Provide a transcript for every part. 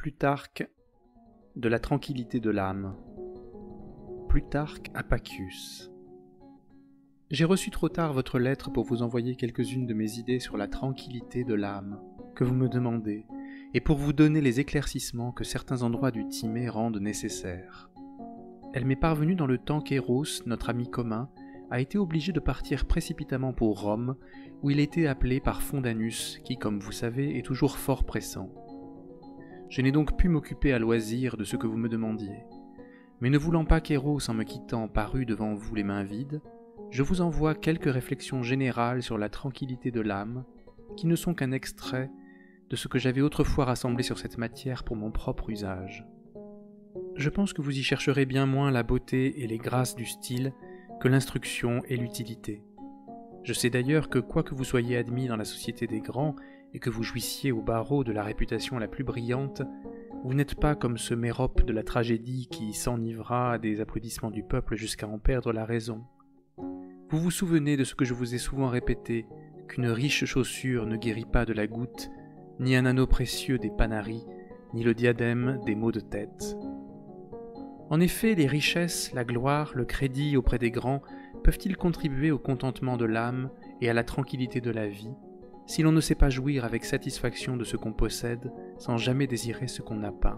Plutarque de la tranquillité de l'âme. Plutarque Apicius. J'ai reçu trop tard votre lettre pour vous envoyer quelques-unes de mes idées sur la tranquillité de l'âme, que vous me demandez, et pour vous donner les éclaircissements que certains endroits du Timée rendent nécessaires. Elle m'est parvenue dans le temps qu'Héros, notre ami commun, a été obligé de partir précipitamment pour Rome, où il était appelé par Fondanus, qui, comme vous savez, est toujours fort pressant. Je n'ai donc pu m'occuper à loisir de ce que vous me demandiez. Mais ne voulant pas qu'Héros, en me quittant, parût devant vous les mains vides, je vous envoie quelques réflexions générales sur la tranquillité de l'âme, qui ne sont qu'un extrait de ce que j'avais autrefois rassemblé sur cette matière pour mon propre usage. Je pense que vous y chercherez bien moins la beauté et les grâces du style que l'instruction et l'utilité. Je sais d'ailleurs que, quoique vous soyez admis dans la société des grands et que vous jouissiez au barreau de la réputation la plus brillante, vous n'êtes pas comme ce Mérope de la tragédie qui s'enivra des applaudissements du peuple jusqu'à en perdre la raison. Vous vous souvenez de ce que je vous ai souvent répété, qu'une riche chaussure ne guérit pas de la goutte, ni un anneau précieux des panaris, ni le diadème des maux de tête. En effet, les richesses, la gloire, le crédit auprès des grands peuvent-ils contribuer au contentement de l'âme et à la tranquillité de la vie, si l'on ne sait pas jouir avec satisfaction de ce qu'on possède, sans jamais désirer ce qu'on n'a pas?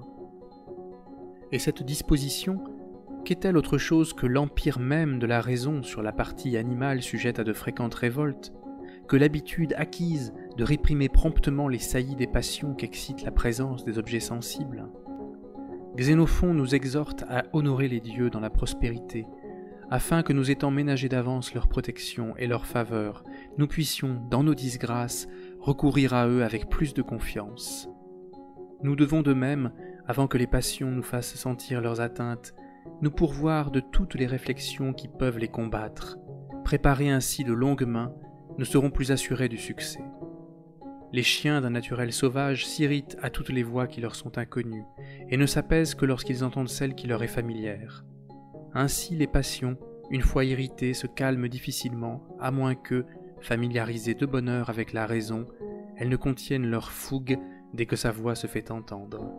Et cette disposition, qu'est-elle autre chose que l'empire même de la raison sur la partie animale sujette à de fréquentes révoltes, que l'habitude acquise de réprimer promptement les saillies des passions qu'excite la présence des objets sensibles? Xénophon nous exhorte à honorer les dieux dans la prospérité, afin que nous étant ménagés d'avance leur protection et leur faveur, nous puissions, dans nos disgrâces, recourir à eux avec plus de confiance. Nous devons de même, avant que les passions nous fassent sentir leurs atteintes, nous pourvoir de toutes les réflexions qui peuvent les combattre. Préparer ainsi de longues mains, nous serons plus assurés du succès. Les chiens d'un naturel sauvage s'irritent à toutes les voix qui leur sont inconnues, et ne s'apaisent que lorsqu'ils entendent celle qui leur est familière. Ainsi les passions, une fois irritées, se calment difficilement, à moins que, familiarisées de bonne heure avec la raison, elles ne contiennent leur fougue dès que sa voix se fait entendre.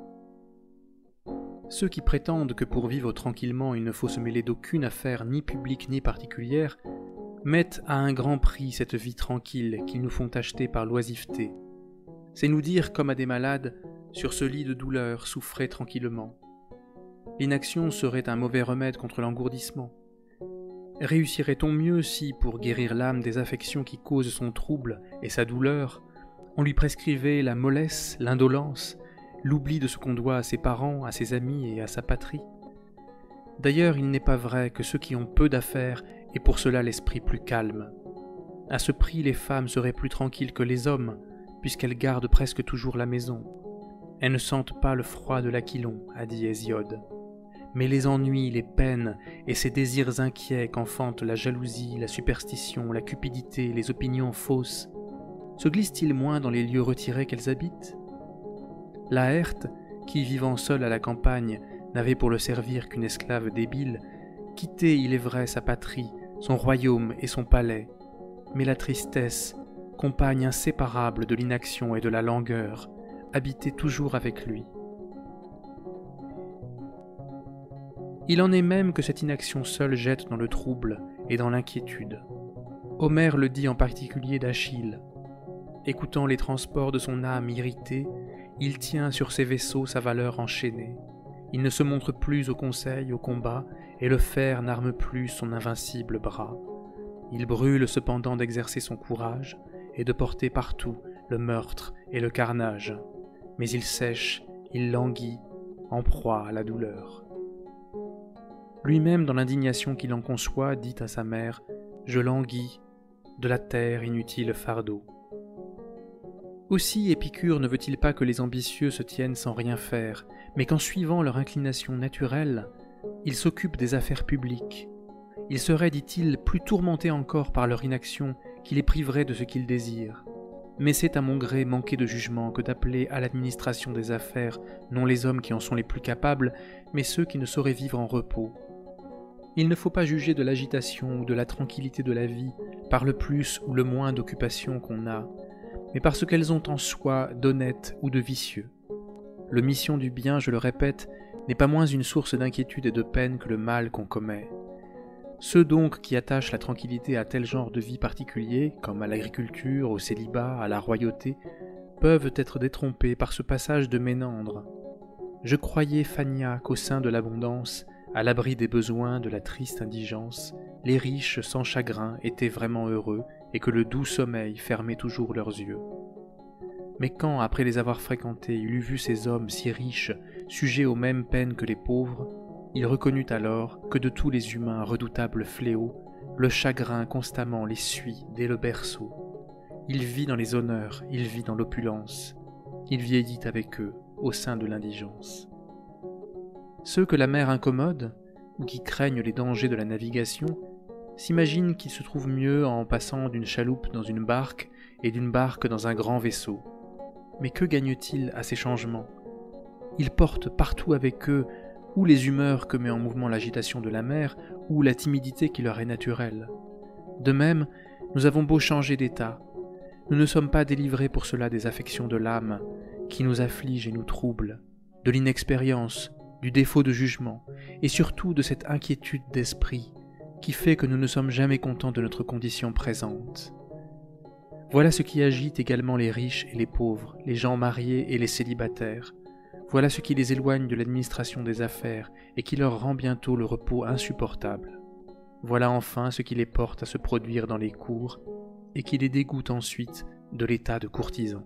Ceux qui prétendent que pour vivre tranquillement il ne faut se mêler d'aucune affaire ni publique ni particulière, mettent à un grand prix cette vie tranquille qu'ils nous font acheter par l'oisiveté. C'est nous dire, comme à des malades, sur ce lit de douleur, souffrez tranquillement. L'inaction serait un mauvais remède contre l'engourdissement. Réussirait-on mieux si, pour guérir l'âme des affections qui causent son trouble et sa douleur, on lui prescrivait la mollesse, l'indolence, l'oubli de ce qu'on doit à ses parents, à ses amis et à sa patrie? D'ailleurs, il n'est pas vrai que ceux qui ont peu d'affaires aient pour cela l'esprit plus calme. À ce prix, les femmes seraient plus tranquilles que les hommes, puisqu'elles gardent presque toujours la maison. Elles ne sentent pas le froid de l'Aquilon, a dit Hésiode. Mais les ennuis, les peines et ces désirs inquiets qu'enfantent la jalousie, la superstition, la cupidité, les opinions fausses, se glissent-ils moins dans les lieux retirés qu'elles habitent? Laërte, qui, vivant seule à la campagne, n'avait pour le servir qu'une esclave débile, quittait, il est vrai, sa patrie, son royaume et son palais, mais la tristesse, compagne inséparable de l'inaction et de la langueur, habitait toujours avec lui. Il en est même que cette inaction seule jette dans le trouble et dans l'inquiétude. Homère le dit en particulier d'Achille. Écoutant les transports de son âme irritée, il tient sur ses vaisseaux sa valeur enchaînée. Il ne se montre plus au conseil, au combat, et le fer n'arme plus son invincible bras. Il brûle cependant d'exercer son courage et de porter partout le meurtre et le carnage. Mais il sèche, il languit, en proie à la douleur. Lui-même, dans l'indignation qu'il en conçoit, dit à sa mère « Je languis, de la terre inutile fardeau ». Aussi Épicure ne veut-il pas que les ambitieux se tiennent sans rien faire, mais qu'en suivant leur inclination naturelle, ils s'occupent des affaires publiques. Ils seraient, dit-il, plus tourmentés encore par leur inaction qui les priverait de ce qu'ils désirent. Mais c'est à mon gré manquer de jugement que d'appeler à l'administration des affaires non les hommes qui en sont les plus capables, mais ceux qui ne sauraient vivre en repos. Il ne faut pas juger de l'agitation ou de la tranquillité de la vie par le plus ou le moins d'occupation qu'on a, mais par ce qu'elles ont en soi d'honnête ou de vicieux. l'omission du bien, je le répète, n'est pas moins une source d'inquiétude et de peine que le mal qu'on commet. Ceux donc qui attachent la tranquillité à tel genre de vie particulier, comme à l'agriculture, au célibat, à la royauté, peuvent être détrompés par ce passage de Ménandre. Je croyais, Phania, qu'au sein de l'abondance, à l'abri des besoins de la triste indigence, les riches sans chagrin étaient vraiment heureux et que le doux sommeil fermait toujours leurs yeux. Mais quand, après les avoir fréquentés, il eut vu ces hommes si riches, sujets aux mêmes peines que les pauvres, il reconnut alors que de tous les humains redoutables fléaux, le chagrin constamment les suit dès le berceau. Il vit dans les honneurs, il vit dans l'opulence, il vieillit avec eux au sein de l'indigence. Ceux que la mer incommode, ou qui craignent les dangers de la navigation, s'imaginent qu'ils se trouvent mieux en passant d'une chaloupe dans une barque et d'une barque dans un grand vaisseau. Mais que gagnent-ils à ces changements? Ils portent partout avec eux ou les humeurs que met en mouvement l'agitation de la mer, ou la timidité qui leur est naturelle. De même, nous avons beau changer d'état, nous ne sommes pas délivrés pour cela des affections de l'âme, qui nous affligent et nous troublent, de l'inexpérience, du défaut de jugement, et surtout de cette inquiétude d'esprit, qui fait que nous ne sommes jamais contents de notre condition présente. Voilà ce qui agite également les riches et les pauvres, les gens mariés et les célibataires. Voilà ce qui les éloigne de l'administration des affaires et qui leur rend bientôt le repos insupportable. Voilà enfin ce qui les porte à se produire dans les cours et qui les dégoûte ensuite de l'état de courtisan.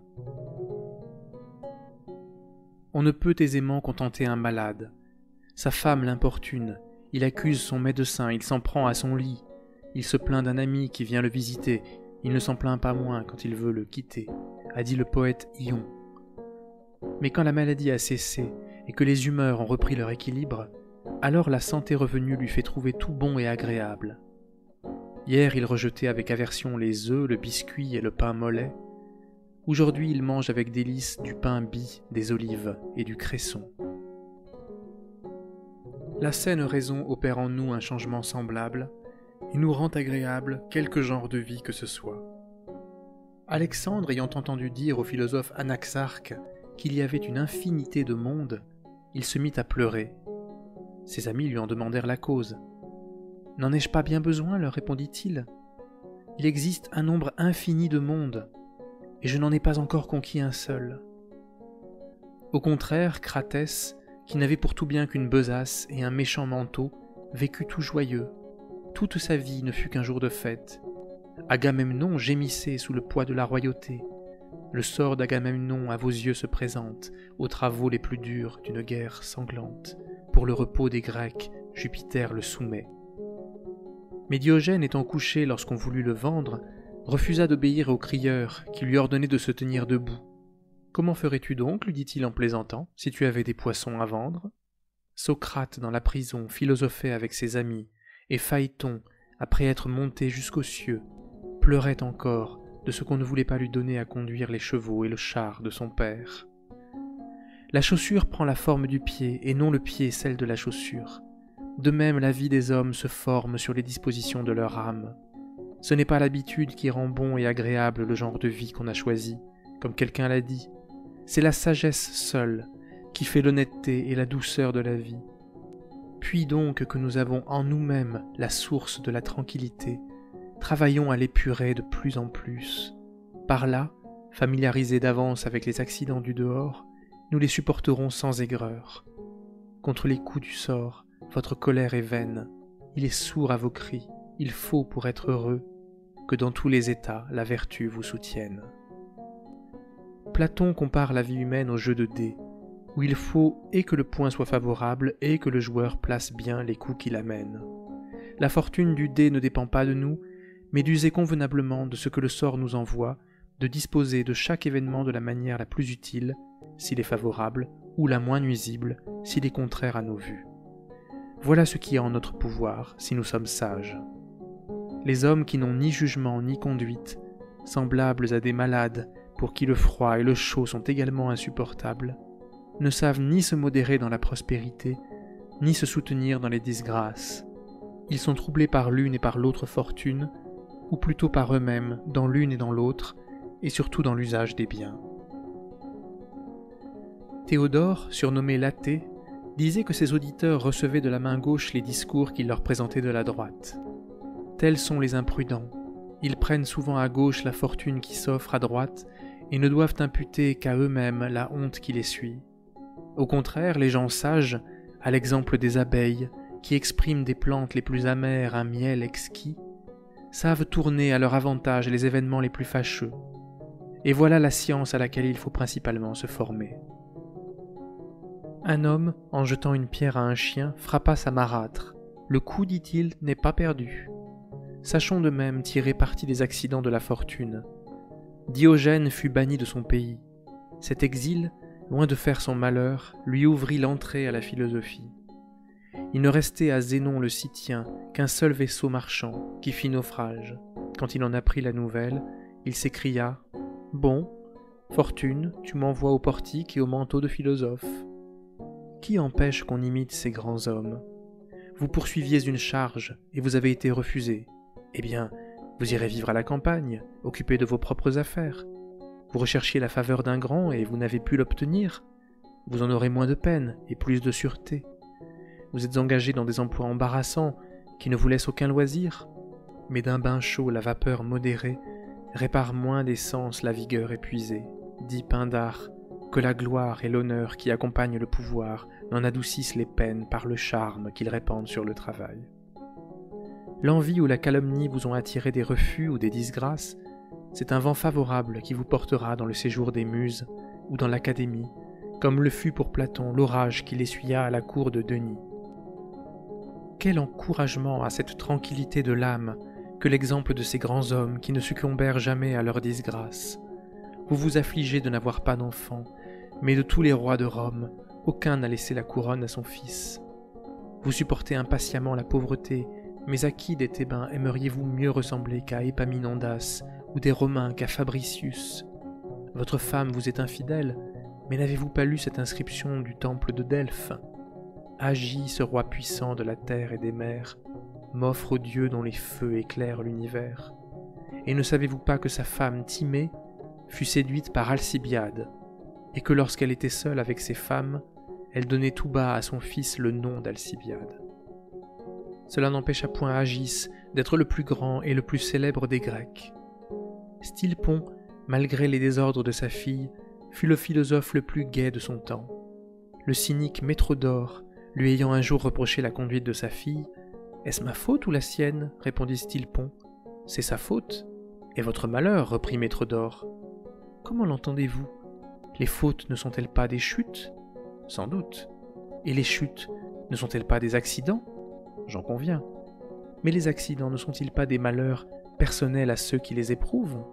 On ne peut aisément contenter un malade. Sa femme l'importune, il accuse son médecin, il s'en prend à son lit, il se plaint d'un ami qui vient le visiter, il ne s'en plaint pas moins quand il veut le quitter, a dit le poète Ion. Mais quand la maladie a cessé et que les humeurs ont repris leur équilibre, alors la santé revenue lui fait trouver tout bon et agréable. Hier il rejetait avec aversion les œufs, le biscuit et le pain mollet. Aujourd'hui il mange avec délice du pain bis, des olives et du cresson. La saine raison opère en nous un changement semblable et nous rend agréable quelque genre de vie que ce soit. Alexandre ayant entendu dire au philosophe Anaxarque qu'il y avait une infinité de mondes, il se mit à pleurer. Ses amis lui en demandèrent la cause. « N'en ai-je pas bien besoin ?» leur répondit-il. « Il existe un nombre infini de mondes, et je n'en ai pas encore conquis un seul. » Au contraire, Cratès, qui n'avait pour tout bien qu'une besace et un méchant manteau, vécut tout joyeux. Toute sa vie ne fut qu'un jour de fête. Agamemnon gémissait sous le poids de la royauté. Le sort d'Agamemnon à vos yeux se présente, aux travaux les plus durs d'une guerre sanglante. Pour le repos des Grecs, Jupiter le soumet. Mais Diogène étant couché lorsqu'on voulut le vendre, refusa d'obéir au crieur qui lui ordonnait de se tenir debout. « Comment ferais-tu donc, lui dit-il en plaisantant, si tu avais des poissons à vendre ?» Socrate, dans la prison, philosophait avec ses amis, et Phaéton, après être monté jusqu'aux cieux, pleurait encore de ce qu'on ne voulait pas lui donner à conduire les chevaux et le char de son père. La chaussure prend la forme du pied, et non le pied celle de la chaussure. De même, la vie des hommes se forme sur les dispositions de leur âme. Ce n'est pas l'habitude qui rend bon et agréable le genre de vie qu'on a choisi, comme quelqu'un l'a dit. C'est la sagesse seule qui fait l'honnêteté et la douceur de la vie. Puis donc que nous avons en nous-mêmes la source de la tranquillité, travaillons à l'épurer de plus en plus. Par là, familiarisés d'avance avec les accidents du dehors, nous les supporterons sans aigreur. Contre les coups du sort, votre colère est vaine, il est sourd à vos cris, il faut, pour être heureux, que dans tous les états la vertu vous soutienne. Platon compare la vie humaine au jeu de dés, où il faut et que le point soit favorable et que le joueur place bien les coups qu'il amène. La fortune du dé ne dépend pas de nous, mais d'user convenablement de ce que le sort nous envoie, de disposer de chaque événement de la manière la plus utile, s'il est favorable, ou la moins nuisible, s'il est contraire à nos vues. Voilà ce qui est en notre pouvoir, si nous sommes sages. Les hommes qui n'ont ni jugement ni conduite, semblables à des malades pour qui le froid et le chaud sont également insupportables, ne savent ni se modérer dans la prospérité, ni se soutenir dans les disgrâces. Ils sont troublés par l'une et par l'autre fortune, ou plutôt par eux-mêmes, dans l'une et dans l'autre, et surtout dans l'usage des biens. Théodore, surnommé l'athée, disait que ses auditeurs recevaient de la main gauche les discours qu'il leur présentait de la droite. Tels sont les imprudents. Ils prennent souvent à gauche la fortune qui s'offre à droite et ne doivent imputer qu'à eux-mêmes la honte qui les suit. Au contraire, les gens sages, à l'exemple des abeilles, qui expriment des plantes les plus amères un miel exquis, savent tourner à leur avantage les événements les plus fâcheux. Et voilà la science à laquelle il faut principalement se former. Un homme, en jetant une pierre à un chien, frappa sa marâtre. Le coup, dit-il, n'est pas perdu. Sachons de même tirer parti des accidents de la fortune. Diogène fut banni de son pays. Cet exil, loin de faire son malheur, lui ouvrit l'entrée à la philosophie. Il ne restait à Zénon le Cythien qu'un seul vaisseau marchand qui fit naufrage. Quand il en apprit la nouvelle, il s'écria « Bon, fortune, tu m'envoies au portique et au manteau de philosophe. » Qui empêche qu'on imite ces grands hommes? Vous poursuiviez une charge et vous avez été refusé. Eh bien, vous irez vivre à la campagne, occupé de vos propres affaires. Vous recherchiez la faveur d'un grand et vous n'avez pu l'obtenir. Vous en aurez moins de peine et plus de sûreté. Vous êtes engagé dans des emplois embarrassants qui ne vous laissent aucun loisir, mais d'un bain chaud la vapeur modérée répare moins des sens la vigueur épuisée. Dit Pindare, que la gloire et l'honneur qui accompagnent le pouvoir n'en adoucissent les peines par le charme qu'ils répandent sur le travail. L'envie ou la calomnie vous ont attiré des refus ou des disgrâces, c'est un vent favorable qui vous portera dans le séjour des muses ou dans l'académie, comme le fut pour Platon l'orage qu'il essuya à la cour de Denis. Quel encouragement à cette tranquillité de l'âme que l'exemple de ces grands hommes qui ne succombèrent jamais à leur disgrâce. Vous vous affligez de n'avoir pas d'enfant, mais de tous les rois de Rome, aucun n'a laissé la couronne à son fils. Vous supportez impatiemment la pauvreté, mais à qui des Thébains aimeriez-vous mieux ressembler qu'à Épaminondas ou des Romains qu'à Fabricius? Votre femme vous est infidèle, mais n'avez-vous pas lu cette inscription du temple de Delphes? Agis, ce roi puissant de la terre et des mers, m'offre au Dieu dont les feux éclairent l'univers. Et ne savez-vous pas que sa femme Timée fut séduite par Alcibiade, et que lorsqu'elle était seule avec ses femmes, elle donnait tout bas à son fils le nom d'Alcibiade. Cela n'empêcha point Agis d'être le plus grand et le plus célèbre des Grecs. Stilpon, malgré les désordres de sa fille, fut le philosophe le plus gai de son temps. Le cynique Métrodore, lui ayant un jour reproché la conduite de sa fille, « Est-ce ma faute ou la sienne ?» répondit Stilpon. « C'est sa faute. Et votre malheur, reprit Métrodore. Comment l'entendez-vous? Les fautes ne sont-elles pas des chutes? Sans doute. Et les chutes ne sont-elles pas des accidents? J'en conviens. Mais les accidents ne sont-ils pas des malheurs personnels à ceux qui les éprouvent?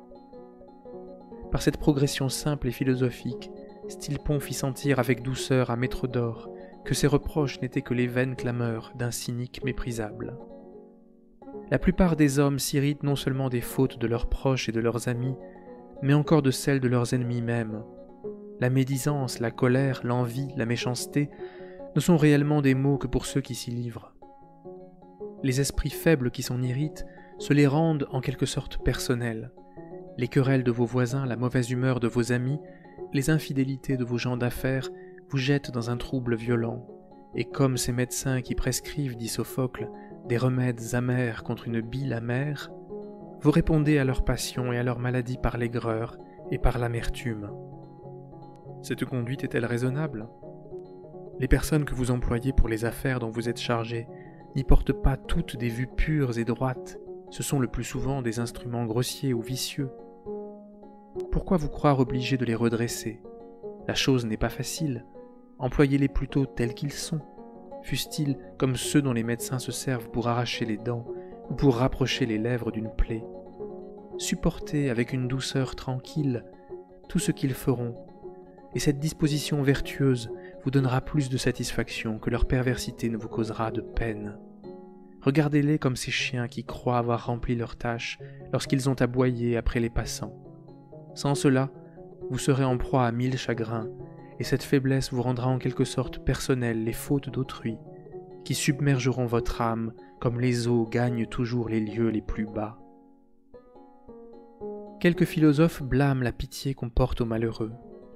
Par cette progression simple et philosophique, Stilpon fit sentir avec douceur à Métrodore que ses reproches n'étaient que les vaines clameurs d'un cynique méprisable. La plupart des hommes s'irritent non seulement des fautes de leurs proches et de leurs amis, mais encore de celles de leurs ennemis mêmes. La médisance, la colère, l'envie, la méchanceté ne sont réellement des maux que pour ceux qui s'y livrent. Les esprits faibles qui s'en irritent se les rendent en quelque sorte personnels. Les querelles de vos voisins, la mauvaise humeur de vos amis, les infidélités de vos gens d'affaires vous jettent dans un trouble violent, et comme ces médecins qui prescrivent, dit Sophocle, des remèdes amers contre une bile amère, vous répondez à leurs passions et à leurs maladies par l'aigreur et par l'amertume. Cette conduite est-elle raisonnable? Les personnes que vous employez pour les affaires dont vous êtes chargé n'y portent pas toutes des vues pures et droites, ce sont le plus souvent des instruments grossiers ou vicieux. Pourquoi vous croire obligé de les redresser? La chose n'est pas facile. Employez-les plutôt tels qu'ils sont, fussent-ils comme ceux dont les médecins se servent pour arracher les dents ou pour rapprocher les lèvres d'une plaie. Supportez avec une douceur tranquille tout ce qu'ils feront, et cette disposition vertueuse vous donnera plus de satisfaction que leur perversité ne vous causera de peine. Regardez-les comme ces chiens qui croient avoir rempli leur tâche lorsqu'ils ont aboyé après les passants. Sans cela, vous serez en proie à 1000 chagrins, et cette faiblesse vous rendra en quelque sorte personnelles les fautes d'autrui, qui submergeront votre âme comme les eaux gagnent toujours les lieux les plus bas. Quelques philosophes blâment la pitié qu'on porte aux malheureux.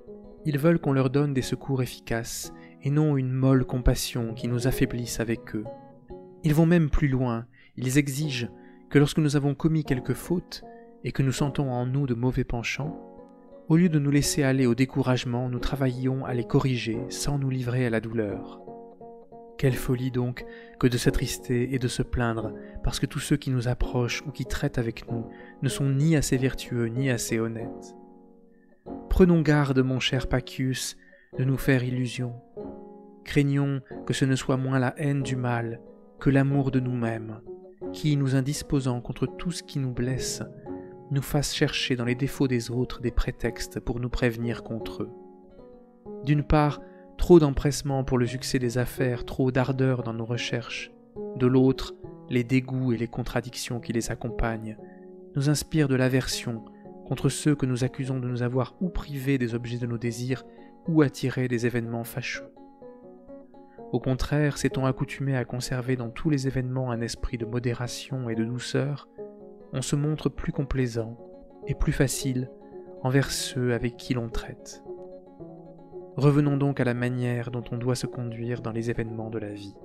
Ils veulent qu'on leur donne des secours efficaces, et non une molle compassion qui nous affaiblisse avec eux. Ils vont même plus loin, ils exigent que lorsque nous avons commis quelque faute, et que nous sentons en nous de mauvais penchants, au lieu de nous laisser aller au découragement, nous travaillions à les corriger sans nous livrer à la douleur. Quelle folie donc que de s'attrister et de se plaindre parce que tous ceux qui nous approchent ou qui traitent avec nous ne sont ni assez vertueux ni assez honnêtes. Prenons garde, mon cher Pacius, de nous faire illusion. Craignons que ce ne soit moins la haine du mal que l'amour de nous-mêmes, qui, nous indisposant contre tout ce qui nous blesse, nous fasse chercher dans les défauts des autres des prétextes pour nous prévenir contre eux. D'une part, trop d'empressement pour le succès des affaires, trop d'ardeur dans nos recherches. De l'autre, les dégoûts et les contradictions qui les accompagnent nous inspirent de l'aversion contre ceux que nous accusons de nous avoir ou privés des objets de nos désirs ou attirés des événements fâcheux. Au contraire, s'étant accoutumé à conserver dans tous les événements un esprit de modération et de douceur, on se montre plus complaisant et plus facile envers ceux avec qui l'on traite. Revenons donc à la manière dont on doit se conduire dans les événements de la vie.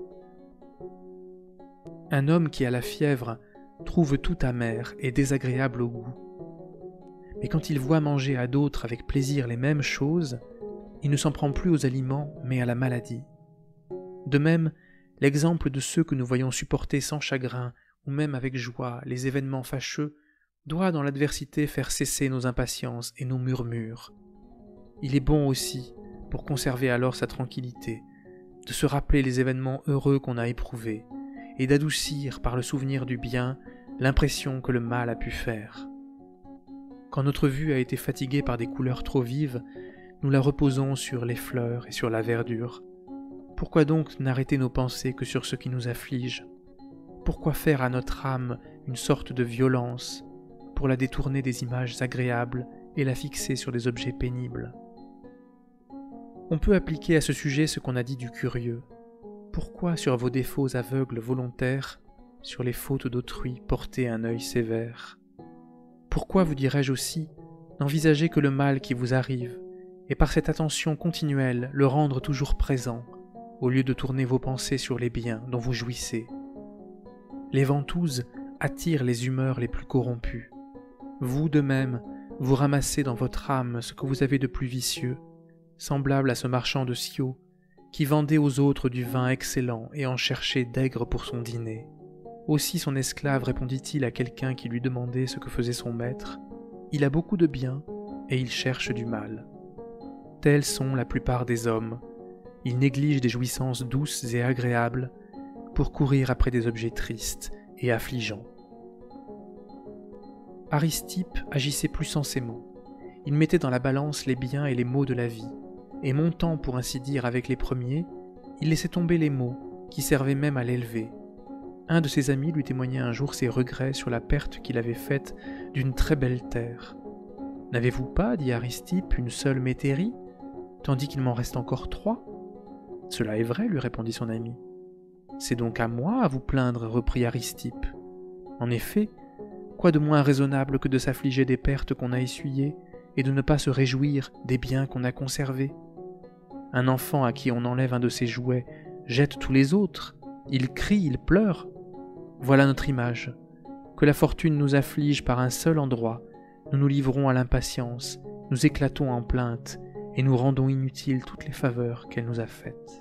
Un homme qui a la fièvre trouve tout amer et désagréable au goût. Mais quand il voit manger à d'autres avec plaisir les mêmes choses, il ne s'en prend plus aux aliments mais à la maladie. De même, l'exemple de ceux que nous voyons supporter sans chagrin ou même avec joie les événements fâcheux doit dans l'adversité faire cesser nos impatiences et nos murmures. Il est bon aussi, pour conserver alors sa tranquillité, de se rappeler les événements heureux qu'on a éprouvés et d'adoucir par le souvenir du bien l'impression que le mal a pu faire. Quand notre vue a été fatiguée par des couleurs trop vives, nous la reposons sur les fleurs et sur la verdure. Pourquoi donc n'arrêter nos pensées que sur ce qui nous afflige ? Pourquoi faire à notre âme une sorte de violence pour la détourner des images agréables et la fixer sur des objets pénibles ? On peut appliquer à ce sujet ce qu'on a dit du curieux. Pourquoi sur vos défauts aveugles volontaires, sur les fautes d'autrui, porter un œil sévère ? Pourquoi, vous dirais-je aussi, n'envisager que le mal qui vous arrive, et par cette attention continuelle le rendre toujours présent, au lieu de tourner vos pensées sur les biens dont vous jouissez ? Les ventouses attirent les humeurs les plus corrompues. Vous, de même, vous ramassez dans votre âme ce que vous avez de plus vicieux, semblable à ce marchand de Scio, qui vendait aux autres du vin excellent et en cherchait d'aigre pour son dîner. Aussi son esclave répondit-il à quelqu'un qui lui demandait ce que faisait son maître. Il a beaucoup de bien, et il cherche du mal. Tels sont la plupart des hommes. Ils négligent des jouissances douces et agréables pour courir après des objets tristes et affligeants. Aristippe agissait plus sensément. Il mettait dans la balance les biens et les maux de la vie, et montant pour ainsi dire avec les premiers, il laissait tomber les maux, qui servaient même à l'élever. Un de ses amis lui témoignait un jour ses regrets sur la perte qu'il avait faite d'une très belle terre. « N'avez-vous pas, dit Aristippe, une seule métairie, tandis qu'il m'en reste encore 3 ?»« Cela est vrai, lui répondit son ami. »« C'est donc à moi à vous plaindre, reprit Aristippe. En effet, quoi de moins raisonnable que de s'affliger des pertes qu'on a essuyées et de ne pas se réjouir des biens qu'on a conservés ? Un enfant à qui on enlève un de ses jouets jette tous les autres, il crie, il pleure. Voilà notre image. Que la fortune nous afflige par un seul endroit, nous nous livrons à l'impatience, nous éclatons en plaintes et nous rendons inutiles toutes les faveurs qu'elle nous a faites.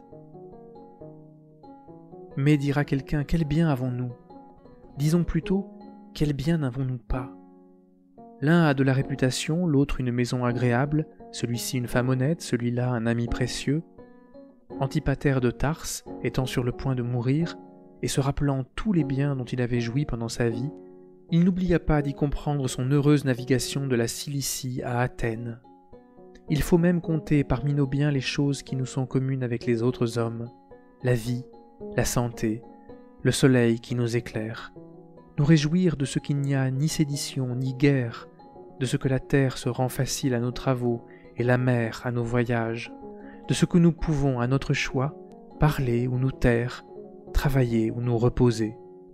Mais dira quelqu'un, quel bien avons-nous ? Disons plutôt, quel bien n'avons-nous pas ? L'un a de la réputation, l'autre une maison agréable, celui-ci une femme honnête, celui-là un ami précieux. Antipater de Tarse, étant sur le point de mourir, et se rappelant tous les biens dont il avait joui pendant sa vie, il n'oublia pas d'y comprendre son heureuse navigation de la Cilicie à Athènes. Il faut même compter parmi nos biens les choses qui nous sont communes avec les autres hommes, la vie, la santé, le soleil qui nous éclaire, nous réjouir de ce qu'il n'y a ni sédition ni guerre, de ce que la terre se rend facile à nos travaux et la mer à nos voyages, de ce que nous pouvons, à notre choix, parler ou nous taire, travailler ou nous reposer.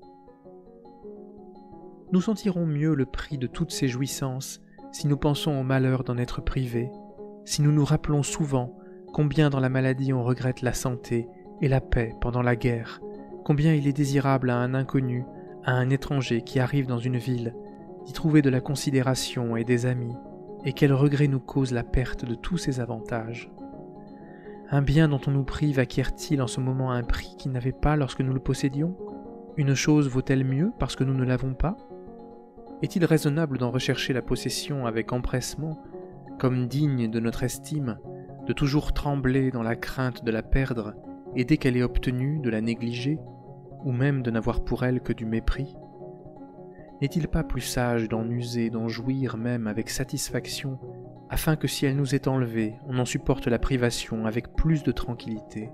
Nous sentirons mieux le prix de toutes ces jouissances si nous pensons au malheur d'en être privés, si nous nous rappelons souvent combien dans la maladie on regrette la santé et la paix pendant la guerre, combien il est désirable à un inconnu, à un étranger qui arrive dans une ville, d'y trouver de la considération et des amis, et quel regret nous cause la perte de tous ces avantages. Un bien dont on nous prive acquiert-il en ce moment un prix qu'il n'avait pas lorsque nous le possédions? Une chose vaut-elle mieux parce que nous ne l'avons pas? Est-il raisonnable d'en rechercher la possession avec empressement, comme digne de notre estime, de toujours trembler dans la crainte de la perdre, et dès qu'elle est obtenue, de la négliger, ou même de n'avoir pour elle que du mépris? N'est-il pas plus sage d'en user, d'en jouir même avec satisfaction, afin que si elle nous est enlevée, on en supporte la privation avec plus de tranquillité?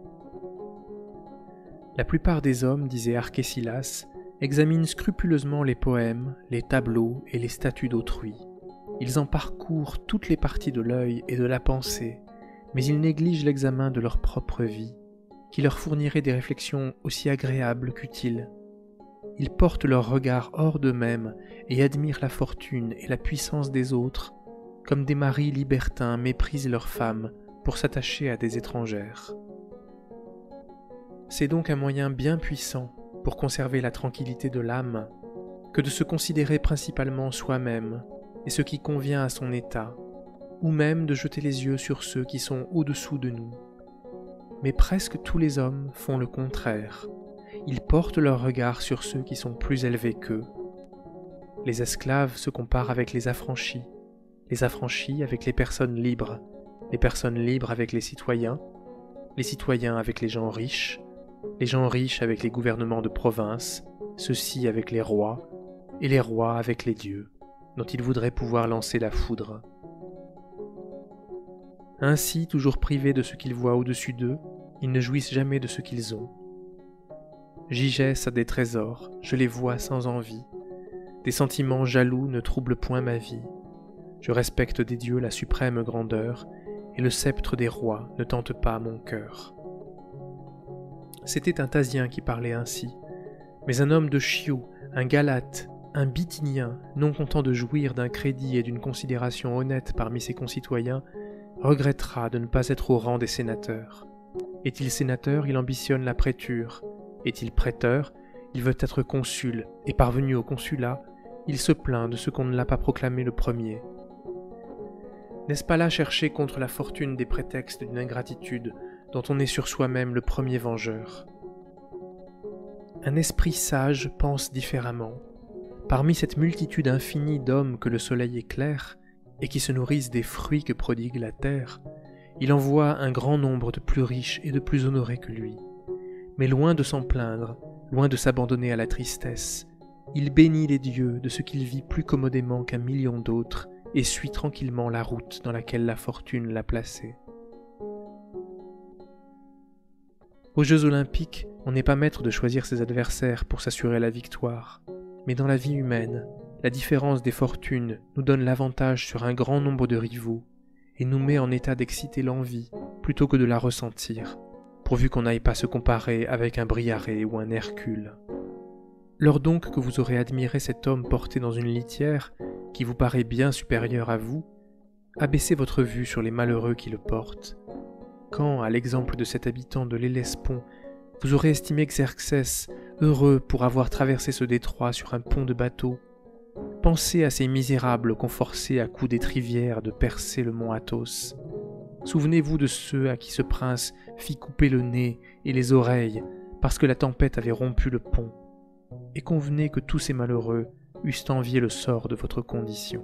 La plupart des hommes, disait Archésilas, examinent scrupuleusement les poèmes, les tableaux et les statues d'autrui. Ils en parcourent toutes les parties de l'œil et de la pensée, mais ils négligent l'examen de leur propre vie, qui leur fournirait des réflexions aussi agréables qu'utiles. Ils portent leur regard hors d'eux-mêmes et admirent la fortune et la puissance des autres, comme des maris libertins méprisent leurs femmes pour s'attacher à des étrangères. C'est donc un moyen bien puissant pour conserver la tranquillité de l'âme que de se considérer principalement soi-même et ce qui convient à son état, ou même de jeter les yeux sur ceux qui sont au-dessous de nous. Mais presque tous les hommes font le contraire. Ils portent leur regard sur ceux qui sont plus élevés qu'eux. Les esclaves se comparent avec les affranchis avec les personnes libres avec les citoyens avec les gens riches avec les gouvernements de province, ceux-ci avec les rois, et les rois avec les dieux, dont ils voudraient pouvoir lancer la foudre. Ainsi, toujours privés de ce qu'ils voient au-dessus d'eux, ils ne jouissent jamais de ce qu'ils ont. J'y des trésors, je les vois sans envie. Des sentiments jaloux ne troublent point ma vie. Je respecte des dieux la suprême grandeur, et le sceptre des rois ne tente pas mon cœur. C'était un Thasien qui parlait ainsi, mais un homme de Chios, un Galate, un Bithynien, non content de jouir d'un crédit et d'une considération honnête parmi ses concitoyens, regrettera de ne pas être au rang des sénateurs. Est-il sénateur, il ambitionne la préture. Est-il préteur, il veut être consul, et parvenu au consulat, il se plaint de ce qu'on ne l'a pas proclamé le premier. N'est-ce pas là chercher contre la fortune des prétextes d'une ingratitude dont on est sur soi-même le premier vengeur? Un esprit sage pense différemment. Parmi cette multitude infinie d'hommes que le soleil éclaire, et qui se nourrissent des fruits que prodigue la terre, il en voit un grand nombre de plus riches et de plus honorés que lui. Mais loin de s'en plaindre, loin de s'abandonner à la tristesse, il bénit les dieux de ce qu'il vit plus commodément qu'un million d'autres et suit tranquillement la route dans laquelle la fortune l'a placé. Aux Jeux olympiques, on n'est pas maître de choisir ses adversaires pour s'assurer la victoire, mais dans la vie humaine, la différence des fortunes nous donne l'avantage sur un grand nombre de rivaux et nous met en état d'exciter l'envie plutôt que de la ressentir, pourvu qu'on n'aille pas se comparer avec un Briarée ou un Hercule. Lors donc que vous aurez admiré cet homme porté dans une litière, qui vous paraît bien supérieur à vous, abaissez votre vue sur les malheureux qui le portent. Quand, à l'exemple de cet habitant de l'Hellespont, vous aurez estimé Xerxès heureux pour avoir traversé ce détroit sur un pont de bateau, pensez à ces misérables qu'ont forcé à coups d'étrivière de percer le mont Athos. Souvenez-vous de ceux à qui ce prince fit couper le nez et les oreilles parce que la tempête avait rompu le pont, et convenez que tous ces malheureux eussent envié le sort de votre condition.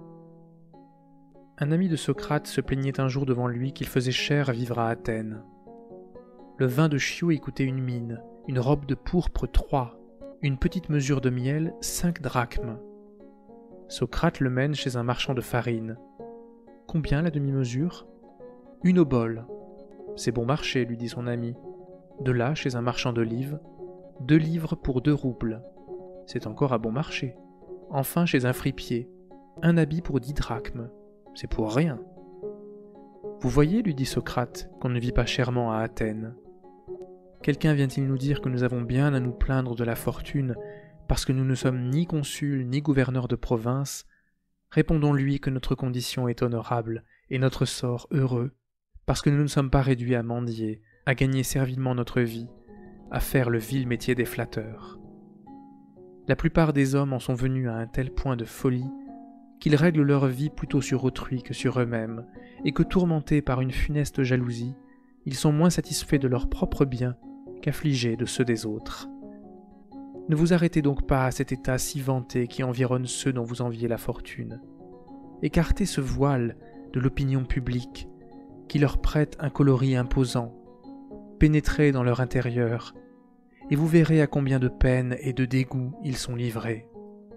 Un ami de Socrate se plaignait un jour devant lui qu'il faisait cher à vivre à Athènes. Le vin de Chios y coûtait une mine, une robe de pourpre 3, une petite mesure de miel 5 drachmes. Socrate le mène chez un marchand de farine. Combien la demi-mesure? 1 obole. C'est bon marché, lui dit son ami. De là, chez un marchand d'olives, 2 livres pour 2 roubles. C'est encore à bon marché. Enfin, chez un fripier, 1 habit pour 10 drachmes. C'est pour rien. Vous voyez, lui dit Socrate, qu'on ne vit pas chèrement à Athènes. Quelqu'un vient-il nous dire que nous avons bien à nous plaindre de la fortune parce que nous ne sommes ni consuls ni gouverneurs de province? Répondons-lui que notre condition est honorable et notre sort heureux, parce que nous ne sommes pas réduits à mendier, à gagner servilement notre vie, à faire le vil métier des flatteurs. La plupart des hommes en sont venus à un tel point de folie qu'ils règlent leur vie plutôt sur autrui que sur eux-mêmes, et que tourmentés par une funeste jalousie, ils sont moins satisfaits de leurs propres biens qu'affligés de ceux des autres. Ne vous arrêtez donc pas à cet état si vanté qui environne ceux dont vous enviez la fortune. Écartez ce voile de l'opinion publique qui leur prête un coloris imposant. Pénétrez dans leur intérieur, et vous verrez à combien de peines et de dégoûts ils sont livrés.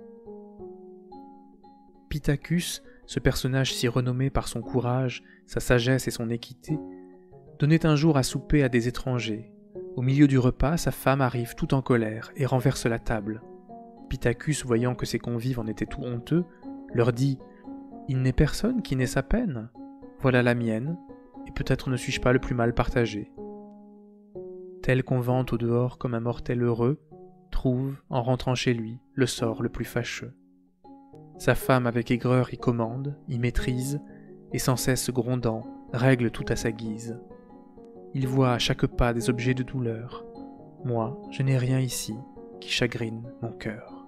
Pittacus, ce personnage si renommé par son courage, sa sagesse et son équité, donnait un jour à souper à des étrangers. Au milieu du repas, sa femme arrive tout en colère et renverse la table. Pittacus, voyant que ses convives en étaient tout honteux, leur dit « Il n'est personne qui n'ait sa peine. Voilà la mienne, et peut-être ne suis-je pas le plus mal partagé. » Tel qu'on vante au dehors comme un mortel heureux, trouve, en rentrant chez lui, le sort le plus fâcheux. Sa femme avec aigreur y commande, y maîtrise, et sans cesse grondant, règle tout à sa guise. Il voit à chaque pas des objets de douleur. Moi, je n'ai rien ici qui chagrine mon cœur.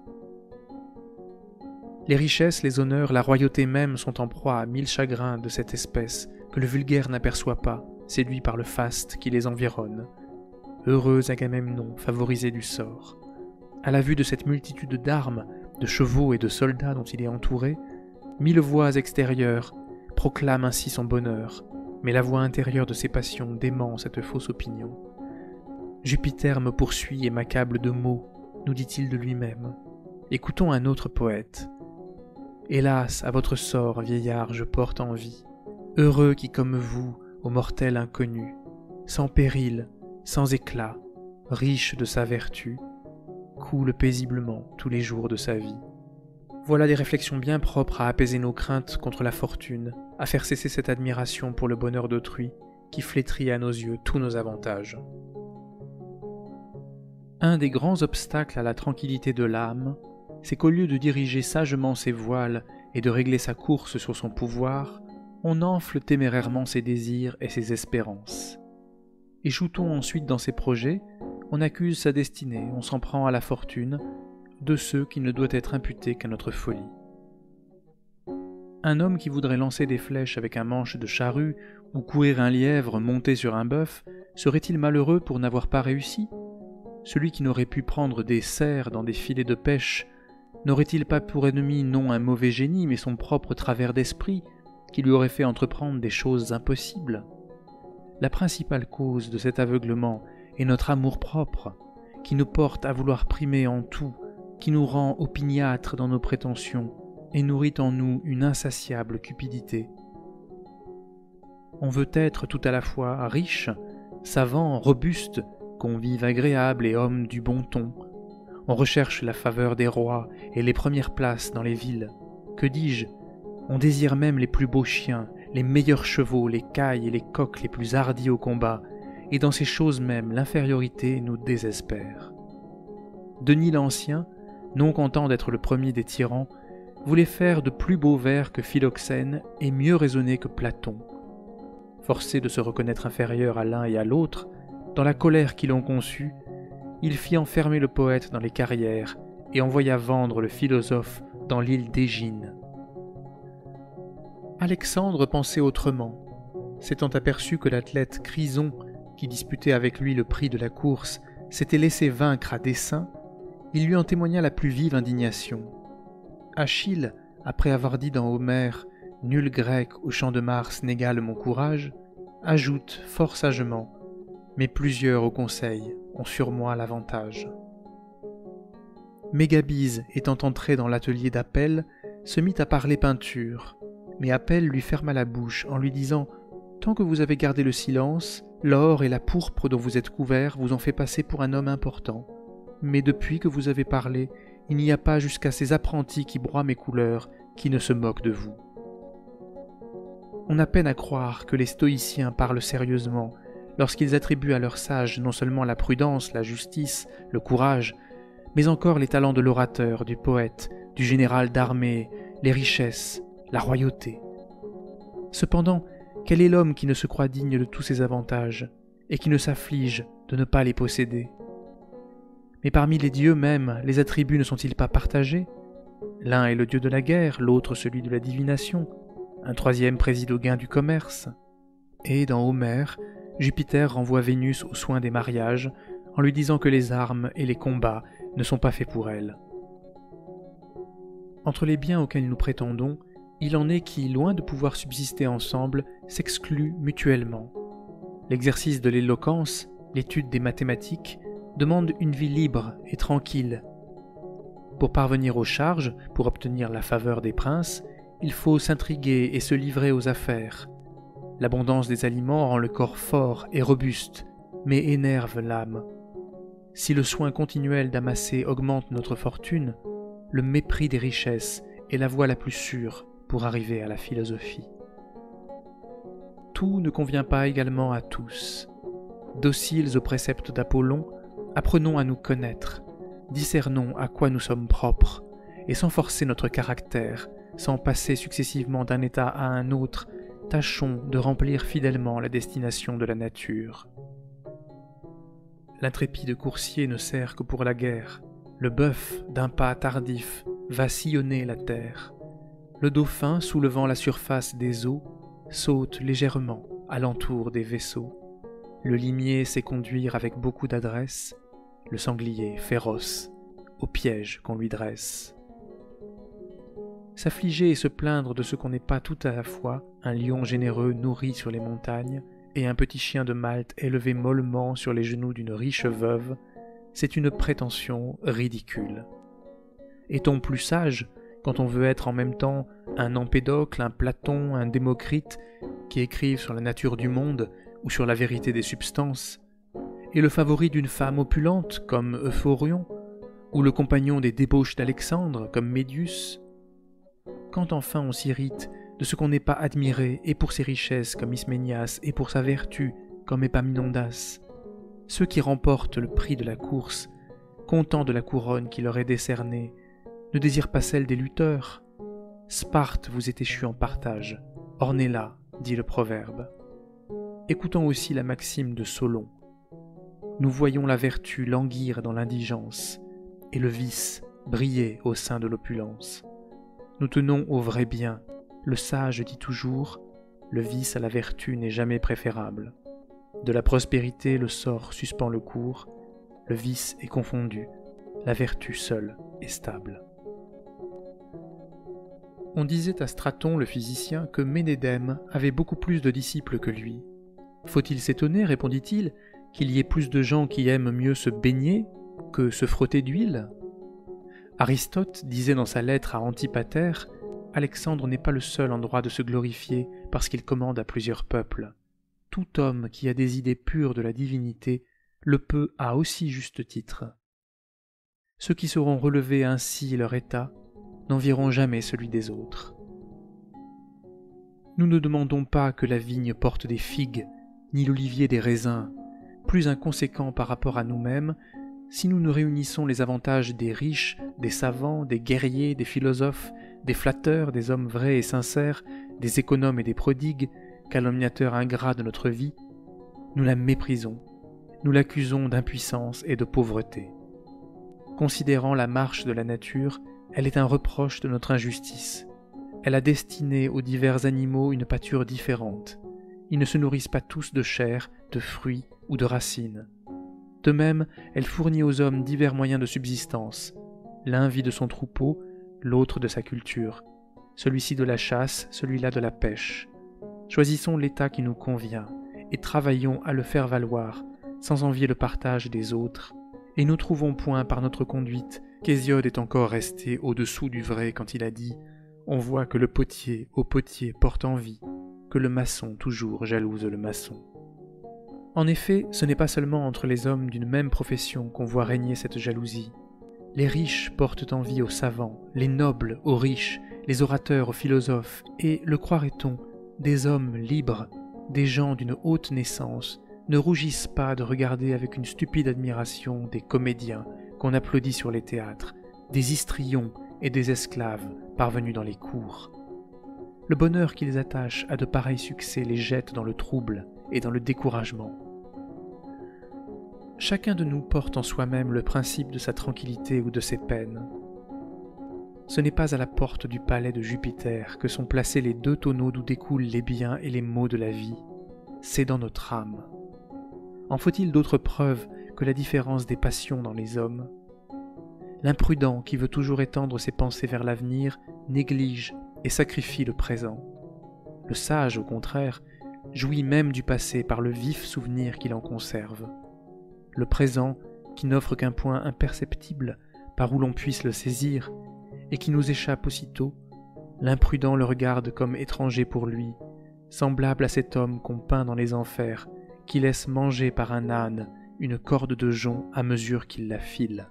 Les richesses, les honneurs, la royauté même sont en proie à 1000 chagrins de cette espèce que le vulgaire n'aperçoit pas, séduit par le faste qui les environne. Heureux Agamemnon, favorisé du sort. À la vue de cette multitude d'armes, de chevaux et de soldats dont il est entouré, 1000 voix extérieures proclament ainsi son bonheur, mais la voix intérieure de ses passions dément cette fausse opinion. Jupiter me poursuit et m'accable de maux, nous dit-il de lui-même. Écoutons un autre poète. Hélas, à votre sort, vieillard, je porte envie. Heureux qui, comme vous, aux mortels inconnus, sans péril, sans éclat, riche de sa vertu, coule paisiblement tous les jours de sa vie. Voilà des réflexions bien propres à apaiser nos craintes contre la fortune, à faire cesser cette admiration pour le bonheur d'autrui qui flétrit à nos yeux tous nos avantages. Un des grands obstacles à la tranquillité de l'âme, c'est qu'au lieu de diriger sagement ses voiles et de régler sa course sur son pouvoir, on enfle témérairement ses désirs et ses espérances. Échoue-t-on ensuite dans ses projets, on accuse sa destinée, on s'en prend à la fortune, de ceux qui ne doit être imputés qu'à notre folie. Un homme qui voudrait lancer des flèches avec un manche de charrue ou courir un lièvre monté sur un bœuf, serait-il malheureux pour n'avoir pas réussi ? Celui qui n'aurait pu prendre des cerfs dans des filets de pêche, n'aurait-il pas pour ennemi non un mauvais génie, mais son propre travers d'esprit, qui lui aurait fait entreprendre des choses impossibles ? La principale cause de cet aveuglement est notre amour-propre, qui nous porte à vouloir primer en tout, qui nous rend opiniâtres dans nos prétentions et nourrit en nous une insatiable cupidité. On veut être tout à la fois riche, savant, robuste, convive agréable et homme du bon ton. On recherche la faveur des rois et les premières places dans les villes. Que dis-je ? On désire même les plus beaux chiens, les meilleurs chevaux, les cailles et les coqs les plus hardis au combat, et dans ces choses mêmes l'infériorité nous désespère. Denis l'Ancien, non content d'être le premier des tyrans, voulait faire de plus beaux vers que Philoxène et mieux raisonner que Platon. Forcé de se reconnaître inférieur à l'un et à l'autre, dans la colère qui l'ont conçu, il fit enfermer le poète dans les carrières et envoya vendre le philosophe dans l'île d'Égine. Alexandre pensait autrement. S'étant aperçu que l'athlète Chryson, qui disputait avec lui le prix de la course, s'était laissé vaincre à dessein, il lui en témoigna la plus vive indignation. Achille, après avoir dit dans Homère « Nul grec au champ de Mars n'égale mon courage », ajoute fort sagement « Mais plusieurs au conseil ont sur moi l'avantage ». Mégabise, étant entré dans l'atelier d'Apelle, se mit à parler peinture, mais Apelle lui ferma la bouche en lui disant « Tant que vous avez gardé le silence, l'or et la pourpre dont vous êtes couvert vous ont fait passer pour un homme important. Mais depuis que vous avez parlé, il n'y a pas jusqu'à ces apprentis qui broient mes couleurs, qui ne se moquent de vous. » On a peine à croire que les stoïciens parlent sérieusement lorsqu'ils attribuent à leurs sages non seulement la prudence, la justice, le courage, mais encore les talents de l'orateur, du poète, du général d'armée, les richesses, la royauté. Cependant, quel est l'homme qui ne se croit digne de tous ces avantages, et qui ne s'afflige de ne pas les posséder? Mais parmi les dieux même, les attributs ne sont-ils pas partagés? L'un est le dieu de la guerre, l'autre celui de la divination, un troisième préside au gain du commerce. Et dans Homère, Jupiter renvoie Vénus aux soins des mariages, en lui disant que les armes et les combats ne sont pas faits pour elle. Entre les biens auxquels nous prétendons, il en est qui, loin de pouvoir subsister ensemble, s'excluent mutuellement. L'exercice de l'éloquence, l'étude des mathématiques, demande une vie libre et tranquille. Pour parvenir aux charges, pour obtenir la faveur des princes, il faut s'intriguer et se livrer aux affaires. L'abondance des aliments rend le corps fort et robuste, mais énerve l'âme. Si le soin continuel d'amasser augmente notre fortune, le mépris des richesses est la voie la plus sûre pour arriver à la philosophie. Tout ne convient pas également à tous. Dociles aux préceptes d'Apollon, apprenons à nous connaître, discernons à quoi nous sommes propres, et sans forcer notre caractère, sans passer successivement d'un état à un autre, tâchons de remplir fidèlement la destination de la nature. L'intrépide coursier ne sert que pour la guerre. Le bœuf, d'un pas tardif, va sillonner la terre. Le dauphin, soulevant la surface des eaux, saute légèrement alentour des vaisseaux. Le limier sait conduire avec beaucoup d'adresse, le sanglier féroce au piège qu'on lui dresse. S'affliger et se plaindre de ce qu'on n'est pas tout à la fois, un lion généreux nourri sur les montagnes, et un petit chien de Malte élevé mollement sur les genoux d'une riche veuve, c'est une prétention ridicule. Est-on plus sage quand on veut être en même temps un Empédocle, un Platon, un Démocrite, qui écrivent sur la nature du monde ou sur la vérité des substances, et le favori d'une femme opulente comme Euphorion, ou le compagnon des débauches d'Alexandre comme Médius? Quand enfin on s'irrite de ce qu'on n'est pas admiré et pour ses richesses comme Isménias et pour sa vertu comme Épaminondas, ceux qui remportent le prix de la course, contents de la couronne qui leur est décernée, ne désirent pas celle des lutteurs. Sparte vous est échue en partage, ornez-la, dit le proverbe. Écoutons aussi la maxime de Solon. Nous voyons la vertu languir dans l'indigence, et le vice briller au sein de l'opulence. Nous tenons au vrai bien. Le sage dit toujours, le vice à la vertu n'est jamais préférable. De la prospérité le sort suspend le cours, le vice est confondu, la vertu seule est stable. On disait à Straton le physicien que Ménédème avait beaucoup plus de disciples que lui. Faut-il s'étonner, répondit-il, qu'il y ait plus de gens qui aiment mieux se baigner que se frotter d'huile? Aristote disait dans sa lettre à Antipater, Alexandre n'est pas le seul en droit de se glorifier parce qu'il commande à plusieurs peuples. Tout homme qui a des idées pures de la divinité le peut à aussi juste titre. Ceux qui sauront relever ainsi leur état n'envieront jamais celui des autres. Nous ne demandons pas que la vigne porte des figues, ni l'olivier des raisins, plus inconséquents par rapport à nous-mêmes, si nous ne réunissons les avantages des riches, des savants, des guerriers, des philosophes, des flatteurs, des hommes vrais et sincères, des économes et des prodigues, calomniateurs ingrats de notre vie, nous la méprisons, nous l'accusons d'impuissance et de pauvreté. Considérant la marche de la nature, elle est un reproche de notre injustice. Elle a destiné aux divers animaux une pâture différente. Ils ne se nourrissent pas tous de chair, de fruits ou de racines. De même, elle fournit aux hommes divers moyens de subsistance. L'un vit de son troupeau, l'autre de sa culture. Celui-ci de la chasse, celui-là de la pêche. Choisissons l'état qui nous convient, et travaillons à le faire valoir, sans envier le partage des autres. Et nous trouvons point par notre conduite qu'Hésiode est encore resté au-dessous du vrai quand il a dit « On voit que le potier au potier porte envie, que le maçon toujours jalouse le maçon. » En effet, ce n'est pas seulement entre les hommes d'une même profession qu'on voit régner cette jalousie. Les riches portent envie aux savants, les nobles aux riches, les orateurs aux philosophes, et, le croirait-on, des hommes libres, des gens d'une haute naissance, ne rougissent pas de regarder avec une stupide admiration des comédiens qu'on applaudit sur les théâtres, des histrions et des esclaves parvenus dans les cours. Le bonheur qu'ils attachent à de pareils succès les jette dans le trouble et dans le découragement. Chacun de nous porte en soi-même le principe de sa tranquillité ou de ses peines. Ce n'est pas à la porte du palais de Jupiter que sont placés les deux tonneaux d'où découlent les biens et les maux de la vie. C'est dans notre âme. En faut-il d'autres preuves que la différence des passions dans les hommes? L'imprudent qui veut toujours étendre ses pensées vers l'avenir néglige et sacrifie le présent. Le sage, au contraire, jouit même du passé par le vif souvenir qu'il en conserve. Le présent, qui n'offre qu'un point imperceptible par où l'on puisse le saisir, et qui nous échappe aussitôt, l'imprudent le regarde comme étranger pour lui, semblable à cet homme qu'on peint dans les enfers, qui laisse manger par un âne une corde de jonc à mesure qu'il la file.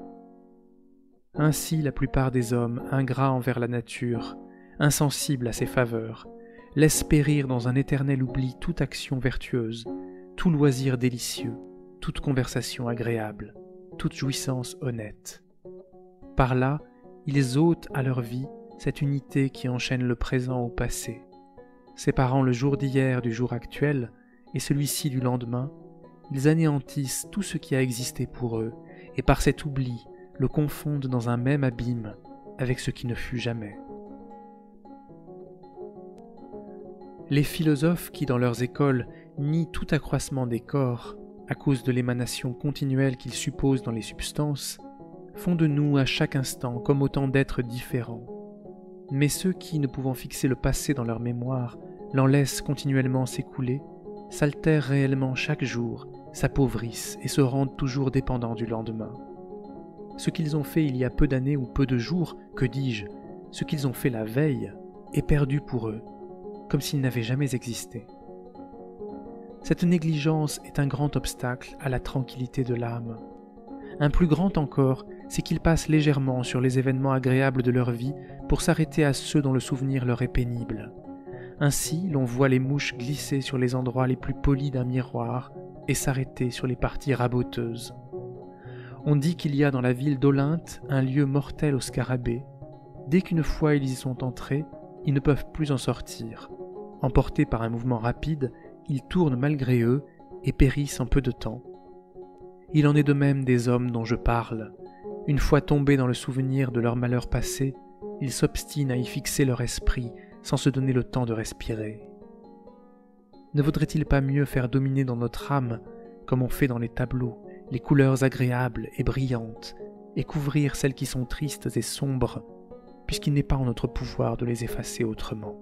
Ainsi la plupart des hommes, ingrats envers la nature, insensibles à ses faveurs, laissent périr dans un éternel oubli toute action vertueuse, tout loisir délicieux, toute conversation agréable, toute jouissance honnête. Par là, ils ôtent à leur vie cette unité qui enchaîne le présent au passé. Séparant le jour d'hier du jour actuel et celui-ci du lendemain, ils anéantissent tout ce qui a existé pour eux et par cet oubli le confondent dans un même abîme avec ce qui ne fut jamais. Les philosophes qui, dans leurs écoles, nient tout accroissement des corps à cause de l'émanation continuelle qu'ils supposent dans les substances, font de nous à chaque instant comme autant d'êtres différents. Mais ceux qui, ne pouvant fixer le passé dans leur mémoire, l'en laissent continuellement s'écouler, s'altèrent réellement chaque jour, s'appauvrissent et se rendent toujours dépendants du lendemain. Ce qu'ils ont fait il y a peu d'années ou peu de jours, que dis-je, ce qu'ils ont fait la veille, est perdu pour eux, comme s'il n'avait jamais existé. Cette négligence est un grand obstacle à la tranquillité de l'âme. Un plus grand encore, c'est qu'ils passent légèrement sur les événements agréables de leur vie pour s'arrêter à ceux dont le souvenir leur est pénible. Ainsi, l'on voit les mouches glisser sur les endroits les plus polis d'un miroir et s'arrêter sur les parties raboteuses. On dit qu'il y a dans la ville d'Olynte un lieu mortel aux scarabées. Dès qu'une fois ils y sont entrés, ils ne peuvent plus en sortir. Emportés par un mouvement rapide, ils tournent malgré eux et périssent en peu de temps. Il en est de même des hommes dont je parle. Une fois tombés dans le souvenir de leur malheur passé, ils s'obstinent à y fixer leur esprit sans se donner le temps de respirer. Ne vaudrait-il pas mieux faire dominer dans notre âme, comme on fait dans les tableaux, les couleurs agréables et brillantes, et couvrir celles qui sont tristes et sombres, puisqu'il n'est pas en notre pouvoir de les effacer autrement.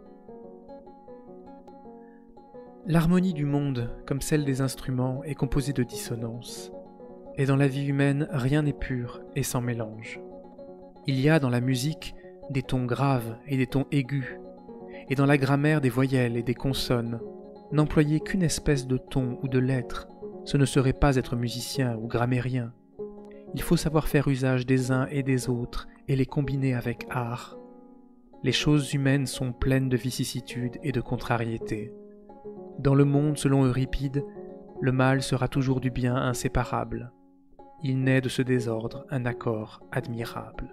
L'harmonie du monde, comme celle des instruments, est composée de dissonances. Et dans la vie humaine, rien n'est pur et sans mélange. Il y a dans la musique des tons graves et des tons aigus, et dans la grammaire des voyelles et des consonnes. N'employer qu'une espèce de ton ou de lettre, ce ne serait pas être musicien ou grammairien. Il faut savoir faire usage des uns et des autres et les combiner avec art. Les choses humaines sont pleines de vicissitudes et de contrariétés. Dans le monde, selon Euripide, le mal sera toujours du bien inséparable. Il naît de ce désordre un accord admirable.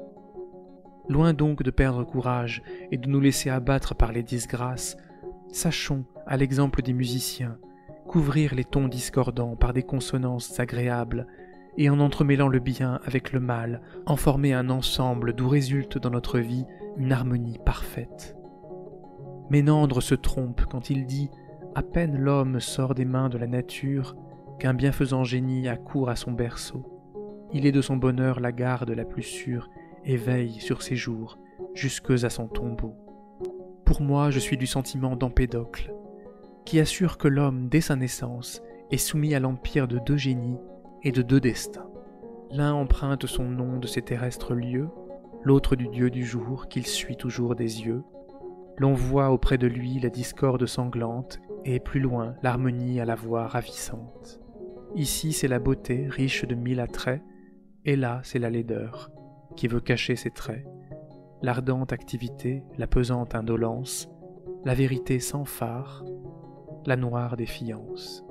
Loin donc de perdre courage et de nous laisser abattre par les disgrâces, sachons, à l'exemple des musiciens, couvrir les tons discordants par des consonances agréables et en entremêlant le bien avec le mal, en former un ensemble d'où résulte dans notre vie une harmonie parfaite. Ménandre se trompe quand il dit « À peine l'homme sort des mains de la nature qu'un bienfaisant génie accourt à son berceau. Il est de son bonheur la garde la plus sûre et veille sur ses jours jusque à son tombeau. » Pour moi, je suis du sentiment d'Empédocle, qui assure que l'homme, dès sa naissance, est soumis à l'empire de deux génies et de deux destins. L'un emprunte son nom de ces terrestres lieux, l'autre du dieu du jour qu'il suit toujours des yeux. L'on voit auprès de lui la discorde sanglante et plus loin l'harmonie à la voix ravissante. Ici c'est la beauté riche de mille attraits, et là c'est la laideur qui veut cacher ses traits, l'ardente activité, la pesante indolence, la vérité sans phare, la noire défiance.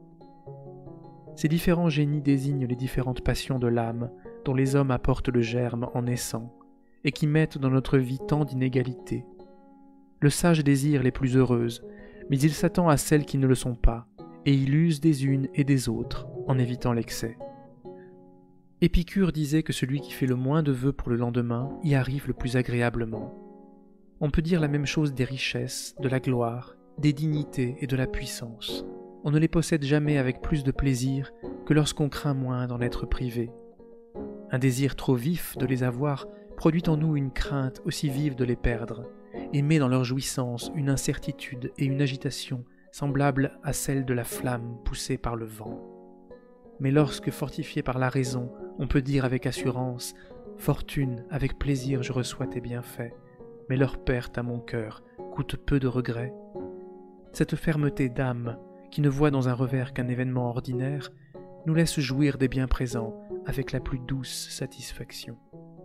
Ces différents génies désignent les différentes passions de l'âme dont les hommes apportent le germe en naissant et qui mettent dans notre vie tant d'inégalités. Le sage désire les plus heureuses, mais il s'attend à celles qui ne le sont pas, et il use des unes et des autres, en évitant l'excès. Épicure disait que celui qui fait le moins de vœux pour le lendemain y arrive le plus agréablement. On peut dire la même chose des richesses, de la gloire, des dignités et de la puissance. On ne les possède jamais avec plus de plaisir que lorsqu'on craint moins d'en être privé. Un désir trop vif de les avoir produit en nous une crainte aussi vive de les perdre, et met dans leur jouissance une incertitude et une agitation semblables à celle de la flamme poussée par le vent. Mais lorsque, fortifié par la raison, on peut dire avec assurance « Fortune, avec plaisir je reçois tes bienfaits, mais leur perte à mon cœur coûte peu de regrets », cette fermeté d'âme, qui ne voit dans un revers qu'un événement ordinaire, nous laisse jouir des biens présents avec la plus douce satisfaction.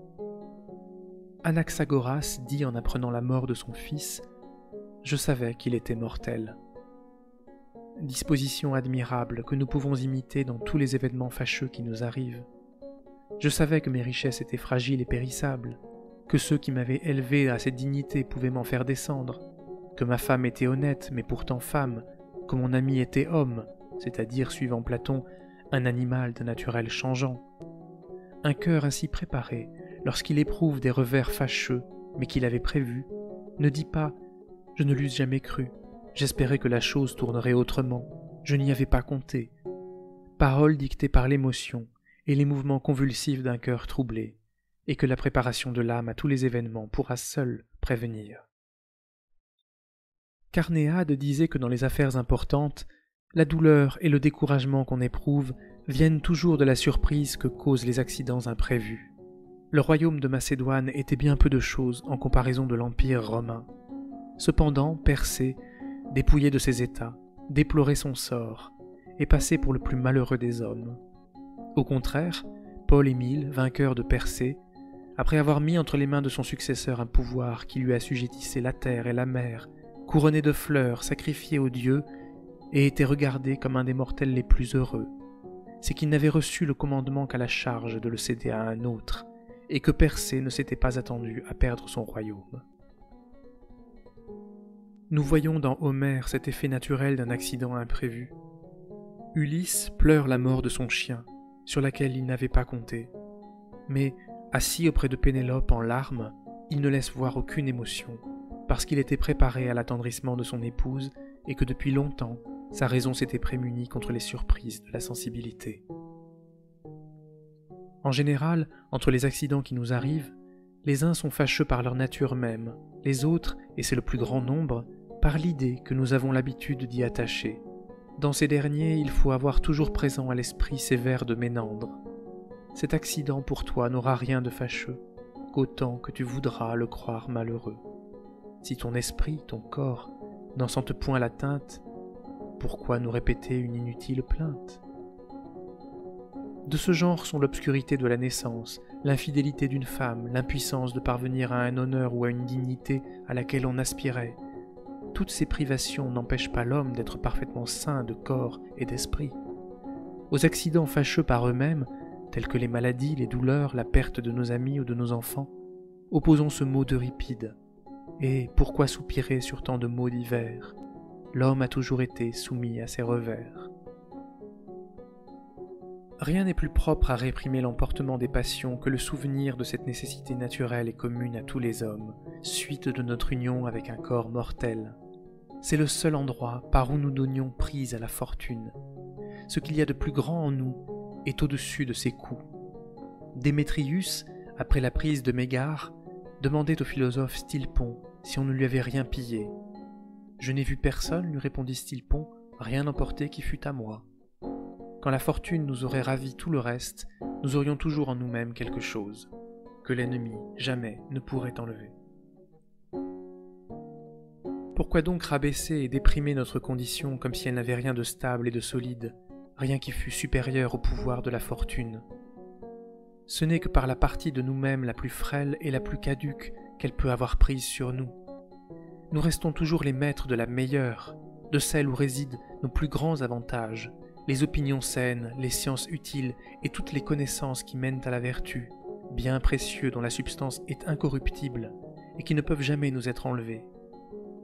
Anaxagoras dit en apprenant la mort de son fils « Je savais qu'il était mortel ». Disposition admirable que nous pouvons imiter dans tous les événements fâcheux qui nous arrivent. Je savais que mes richesses étaient fragiles et périssables, que ceux qui m'avaient élevé à cette dignité pouvaient m'en faire descendre, que ma femme était honnête mais pourtant femme, que mon ami était homme, c'est-à-dire, suivant Platon, un animal d'un naturel changeant. Un cœur ainsi préparé, lorsqu'il éprouve des revers fâcheux, mais qu'il avait prévus, ne dit pas « Je ne l'eusse jamais cru, j'espérais que la chose tournerait autrement, je n'y avais pas compté ». Paroles dictées par l'émotion et les mouvements convulsifs d'un cœur troublé, et que la préparation de l'âme à tous les événements pourra seule prévenir. Carnéade disait que dans les affaires importantes, la douleur et le découragement qu'on éprouve viennent toujours de la surprise que causent les accidents imprévus. Le royaume de Macédoine était bien peu de choses en comparaison de l'Empire romain. Cependant, Persée, dépouillé de ses états, déplorait son sort et passait pour le plus malheureux des hommes. Au contraire, Paul-Émile, vainqueur de Persée, après avoir mis entre les mains de son successeur un pouvoir qui lui assujettissait la terre et la mer, couronné de fleurs, sacrifié aux dieux, et était regardé comme un des mortels les plus heureux, c'est qu'il n'avait reçu le commandement qu'à la charge de le céder à un autre, et que Persée ne s'était pas attendu à perdre son royaume. Nous voyons dans Homère cet effet naturel d'un accident imprévu. Ulysse pleure la mort de son chien, sur laquelle il n'avait pas compté, mais, assis auprès de Pénélope en larmes, il ne laisse voir aucune émotion, parce qu'il était préparé à l'attendrissement de son épouse et que depuis longtemps, sa raison s'était prémunie contre les surprises de la sensibilité. En général, entre les accidents qui nous arrivent, les uns sont fâcheux par leur nature même, les autres, et c'est le plus grand nombre, par l'idée que nous avons l'habitude d'y attacher. Dans ces derniers, il faut avoir toujours présent à l'esprit ces vers de Ménandre. Cet accident pour toi n'aura rien de fâcheux, qu'autant que tu voudras le croire malheureux. Si ton esprit, ton corps, n'en sentent point l'atteinte, pourquoi nous répéter une inutile plainte? De ce genre sont l'obscurité de la naissance, l'infidélité d'une femme, l'impuissance de parvenir à un honneur ou à une dignité à laquelle on aspirait. Toutes ces privations n'empêchent pas l'homme d'être parfaitement sain de corps et d'esprit. Aux accidents fâcheux par eux-mêmes, tels que les maladies, les douleurs, la perte de nos amis ou de nos enfants, opposons ce mot d'Euripide. Et pourquoi soupirer sur tant de maux divers? L'homme a toujours été soumis à ses revers. Rien n'est plus propre à réprimer l'emportement des passions que le souvenir de cette nécessité naturelle et commune à tous les hommes, suite de notre union avec un corps mortel. C'est le seul endroit par où nous donnions prise à la fortune. Ce qu'il y a de plus grand en nous est au-dessus de ses coups. Démétrius, après la prise de Mégare, demandait au philosophe Stilpon si on ne lui avait rien pillé. « Je n'ai vu personne, lui répondit Stilpon, rien emporter qui fût à moi. » Quand la fortune nous aurait ravi tout le reste, nous aurions toujours en nous-mêmes quelque chose, que l'ennemi jamais ne pourrait enlever. Pourquoi donc rabaisser et déprimer notre condition comme si elle n'avait rien de stable et de solide, rien qui fût supérieur au pouvoir de la fortune? Ce n'est que par la partie de nous-mêmes la plus frêle et la plus caduque qu'elle peut avoir prise sur nous. Nous restons toujours les maîtres de la meilleure, de celle où résident nos plus grands avantages, les opinions saines, les sciences utiles et toutes les connaissances qui mènent à la vertu, bien précieux dont la substance est incorruptible et qui ne peuvent jamais nous être enlevés.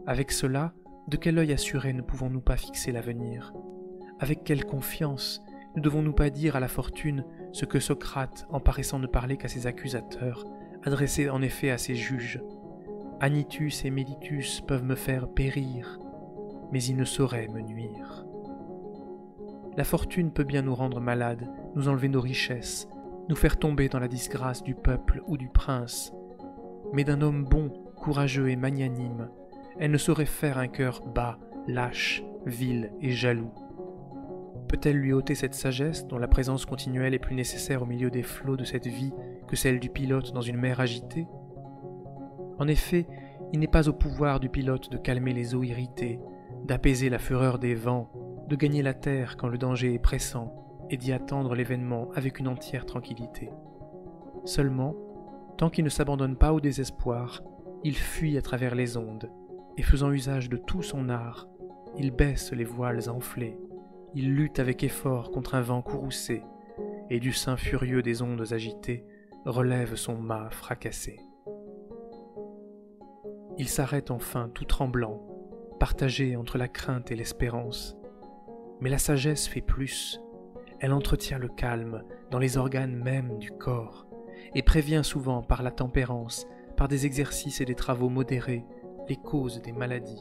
Avec cela, de quel œil assuré ne pouvons-nous pas fixer l'avenir? Avec quelle confiance ne devons-nous pas dire à la fortune ce que Socrate, en paraissant ne parler qu'à ses accusateurs, adressait en effet à ses juges? Anitus et Mellitus peuvent me faire périr, mais ils ne sauraient me nuire. La fortune peut bien nous rendre malades, nous enlever nos richesses, nous faire tomber dans la disgrâce du peuple ou du prince, mais d'un homme bon, courageux et magnanime, elle ne saurait faire un cœur bas, lâche, vil et jaloux. Peut-elle lui ôter cette sagesse dont la présence continuelle est plus nécessaire au milieu des flots de cette vie que celle du pilote dans une mer agitée? En effet, il n'est pas au pouvoir du pilote de calmer les eaux irritées, d'apaiser la fureur des vents, de gagner la terre quand le danger est pressant, et d'y attendre l'événement avec une entière tranquillité. Seulement, tant qu'il ne s'abandonne pas au désespoir, il fuit à travers les ondes, et faisant usage de tout son art, il baisse les voiles enflées, il lutte avec effort contre un vent courroucé, et du sein furieux des ondes agitées, relève son mât fracassé. Il s'arrête enfin tout tremblant, partagé entre la crainte et l'espérance. Mais la sagesse fait plus, elle entretient le calme dans les organes mêmes du corps, et prévient souvent par la tempérance, par des exercices et des travaux modérés, les causes des maladies.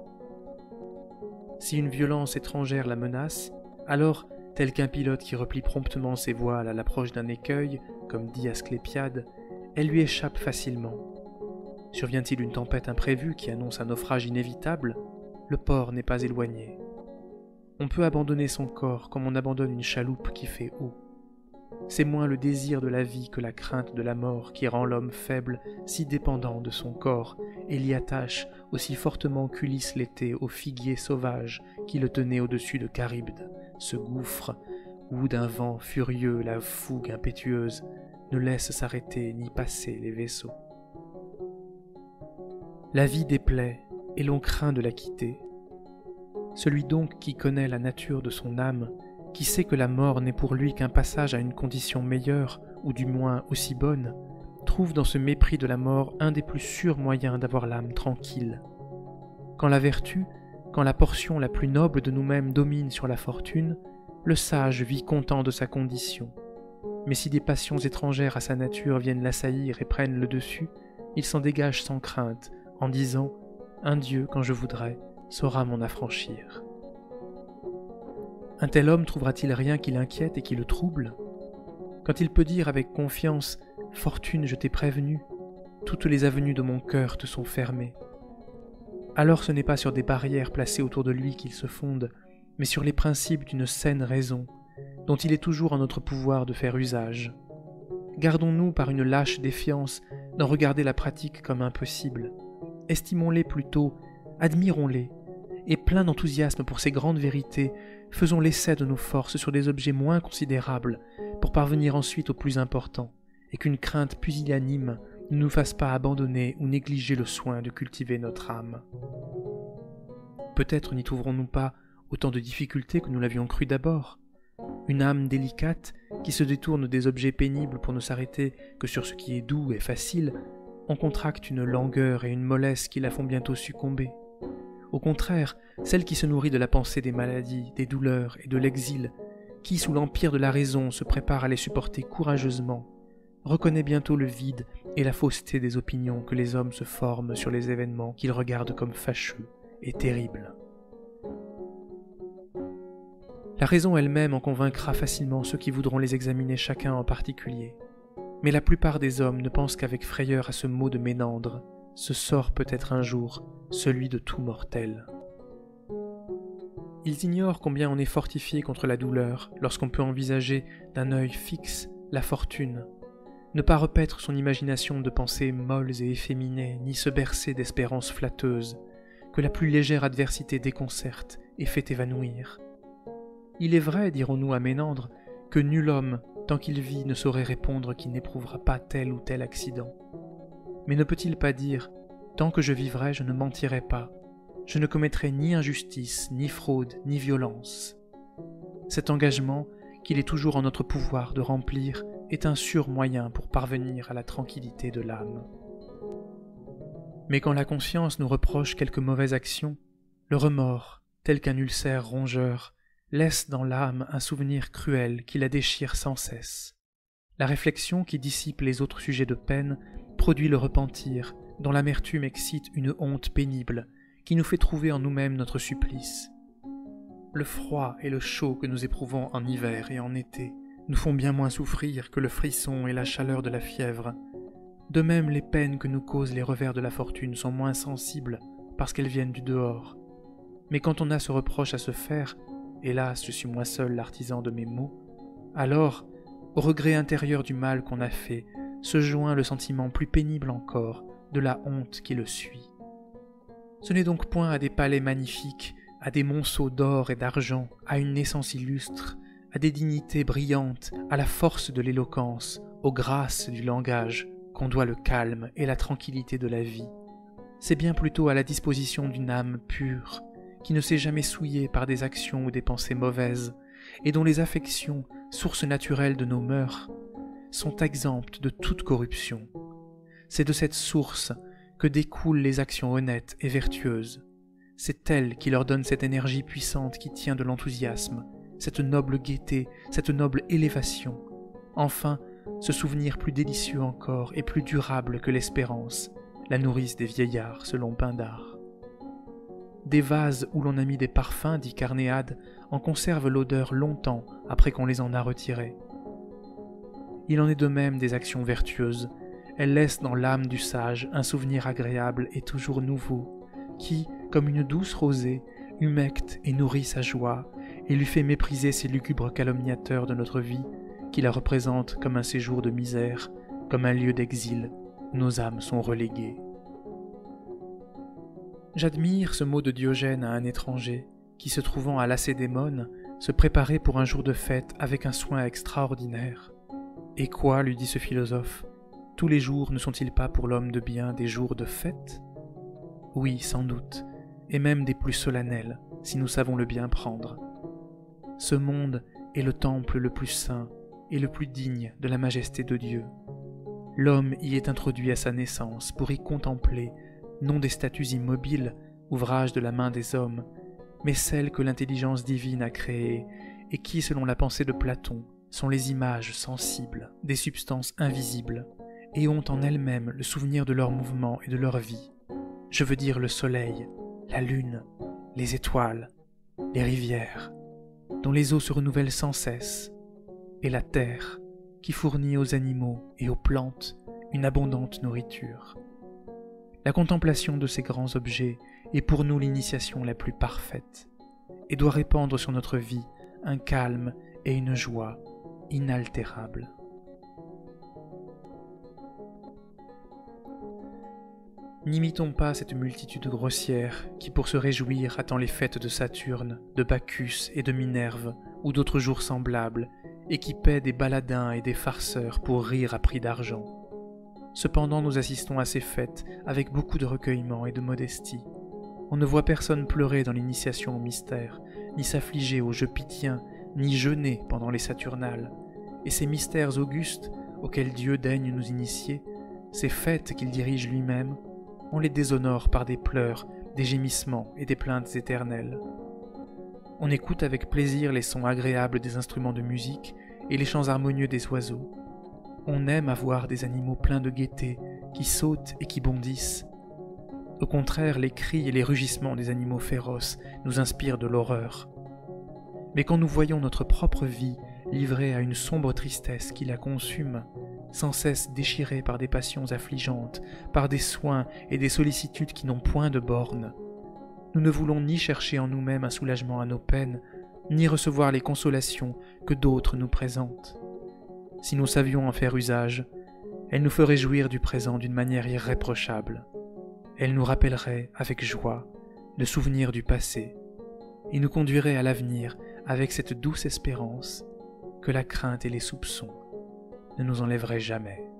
Si une violence étrangère la menace, alors, tel qu'un pilote qui replie promptement ses voiles à l'approche d'un écueil, comme dit Asclépiade, elle lui échappe facilement. Survient-il une tempête imprévue qui annonce un naufrage inévitable, le port n'est pas éloigné. On peut abandonner son corps comme on abandonne une chaloupe qui fait eau. C'est moins le désir de la vie que la crainte de la mort qui rend l'homme faible, si dépendant de son corps, et l'y attache aussi fortement qu'Ulysse l'était au figuier sauvage qui le tenait au-dessus de Charybde, ce gouffre où d'un vent furieux la fougue impétueuse ne laisse s'arrêter ni passer les vaisseaux. La vie déplaît, et l'on craint de la quitter. Celui donc qui connaît la nature de son âme, qui sait que la mort n'est pour lui qu'un passage à une condition meilleure, ou du moins aussi bonne, trouve dans ce mépris de la mort un des plus sûrs moyens d'avoir l'âme tranquille. Quand la vertu, quand la portion la plus noble de nous-mêmes domine sur la fortune, le sage vit content de sa condition. Mais si des passions étrangères à sa nature viennent l'assaillir et prennent le dessus, il s'en dégage sans crainte, en disant « Un Dieu, quand je voudrais, saura m'en affranchir ». Un tel homme trouvera-t-il rien qui l'inquiète et qui le trouble? Quand il peut dire avec confiance « Fortune, je t'ai prévenu, toutes les avenues de mon cœur te sont fermées », alors ce n'est pas sur des barrières placées autour de lui qu'il se fonde, mais sur les principes d'une saine raison, dont il est toujours en notre pouvoir de faire usage. Gardons-nous par une lâche défiance d'en regarder la pratique comme impossible. Estimons-les plutôt, admirons-les, et pleins d'enthousiasme pour ces grandes vérités, faisons l'essai de nos forces sur des objets moins considérables pour parvenir ensuite au plus important, et qu'une crainte pusillanime ne nous fasse pas abandonner ou négliger le soin de cultiver notre âme. Peut-être n'y trouverons-nous pas autant de difficultés que nous l'avions cru d'abord. Une âme délicate qui se détourne des objets pénibles pour ne s'arrêter que sur ce qui est doux et facile, en contracte une langueur et une mollesse qui la font bientôt succomber. Au contraire, celle qui se nourrit de la pensée des maladies, des douleurs et de l'exil, qui, sous l'empire de la raison, se prépare à les supporter courageusement, reconnaît bientôt le vide et la fausseté des opinions que les hommes se forment sur les événements qu'ils regardent comme fâcheux et terribles. La raison elle-même en convaincra facilement ceux qui voudront les examiner chacun en particulier. Mais la plupart des hommes ne pensent qu'avec frayeur à ce mot de Ménandre, ce sort peut-être un jour, celui de tout mortel. Ils ignorent combien on est fortifié contre la douleur lorsqu'on peut envisager d'un œil fixe la fortune, ne pas repaître son imagination de pensées molles et efféminées, ni se bercer d'espérances flatteuses, que la plus légère adversité déconcerte et fait évanouir. Il est vrai, dirons-nous à Ménandre, que nul homme, tant qu'il vit, ne saurait répondre qu'il n'éprouvera pas tel ou tel accident. Mais ne peut-il pas dire « Tant que je vivrai, je ne mentirai pas, je ne commettrai ni injustice, ni fraude, ni violence ». Cet engagement, qu'il est toujours en notre pouvoir de remplir, est un sûr moyen pour parvenir à la tranquillité de l'âme. Mais quand la conscience nous reproche quelque mauvaise action, le remords, tel qu'un ulcère rongeur, laisse dans l'âme un souvenir cruel qui la déchire sans cesse. La réflexion qui dissipe les autres sujets de peine produit le repentir, dont l'amertume excite une honte pénible, qui nous fait trouver en nous-mêmes notre supplice. Le froid et le chaud que nous éprouvons en hiver et en été nous font bien moins souffrir que le frisson et la chaleur de la fièvre. De même, les peines que nous causent les revers de la fortune sont moins sensibles parce qu'elles viennent du dehors. Mais quand on a ce reproche à se faire, hélas, je suis moi seul l'artisan de mes maux, alors, au regret intérieur du mal qu'on a fait, se joint le sentiment plus pénible encore de la honte qui le suit. Ce n'est donc point à des palais magnifiques, à des monceaux d'or et d'argent, à une naissance illustre, à des dignités brillantes, à la force de l'éloquence, aux grâces du langage, qu'on doit le calme et la tranquillité de la vie. C'est bien plutôt à la disposition d'une âme pure, qui ne s'est jamais souillée par des actions ou des pensées mauvaises, et dont les affections, source naturelle de nos mœurs, sont exemptes de toute corruption. C'est de cette source que découlent les actions honnêtes et vertueuses. C'est elle qui leur donne cette énergie puissante qui tient de l'enthousiasme, cette noble gaieté, cette noble élévation. Enfin, ce souvenir plus délicieux encore et plus durable que l'espérance, la nourrice des vieillards selon Pindare. Des vases où l'on a mis des parfums, dit Carnéade, en conservent l'odeur longtemps après qu'on les en a retirés. Il en est de même des actions vertueuses. Elles laissent dans l'âme du sage un souvenir agréable et toujours nouveau, qui, comme une douce rosée, humecte et nourrit sa joie, et lui fait mépriser ces lugubres calomniateurs de notre vie, qui la représentent comme un séjour de misère, comme un lieu d'exil, où nos âmes sont reléguées. J'admire ce mot de Diogène à un étranger, qui se trouvant à Lacédémone, se préparait pour un jour de fête avec un soin extraordinaire. « Et quoi, lui dit ce philosophe, tous les jours ne sont-ils pas pour l'homme de bien des jours de fête ? Oui, sans doute, et même des plus solennels, si nous savons le bien prendre. Ce monde est le temple le plus saint et le plus digne de la majesté de Dieu. L'homme y est introduit à sa naissance pour y contempler, non des statues immobiles, ouvrage de la main des hommes, mais celles que l'intelligence divine a créées et qui, selon la pensée de Platon, sont les images sensibles des substances invisibles et ont en elles-mêmes le souvenir de leur mouvement et de leur vie. Je veux dire le soleil, la lune, les étoiles, les rivières, dont les eaux se renouvellent sans cesse, et la terre, qui fournit aux animaux et aux plantes une abondante nourriture. La contemplation de ces grands objets est pour nous l'initiation la plus parfaite, et doit répandre sur notre vie un calme et une joie inaltérables. N'imitons pas cette multitude grossière qui, pour se réjouir, attend les fêtes de Saturne, de Bacchus et de Minerve, ou d'autres jours semblables, et qui paie des baladins et des farceurs pour rire à prix d'argent. Cependant, nous assistons à ces fêtes avec beaucoup de recueillement et de modestie. On ne voit personne pleurer dans l'initiation au mystère, ni s'affliger aux jeux pythiens, ni jeûner pendant les Saturnales. Et ces mystères augustes, auxquels Dieu daigne nous initier, ces fêtes qu'il dirige lui-même, on les déshonore par des pleurs, des gémissements et des plaintes éternelles. On écoute avec plaisir les sons agréables des instruments de musique et les chants harmonieux des oiseaux. On aime à voir des animaux pleins de gaieté, qui sautent et qui bondissent. Au contraire, les cris et les rugissements des animaux féroces nous inspirent de l'horreur. Mais quand nous voyons notre propre vie livrée à une sombre tristesse qui la consume, sans cesse déchirée par des passions affligeantes, par des soins et des sollicitudes qui n'ont point de bornes, nous ne voulons ni chercher en nous-mêmes un soulagement à nos peines, ni recevoir les consolations que d'autres nous présentent. Si nous savions en faire usage, elles nous feraient jouir du présent d'une manière irréprochable. Elles nous rappelleraient avec joie le souvenir du passé et nous conduiraient à l'avenir avec cette douce espérance que la crainte et les soupçons ne nous enlèveraient jamais.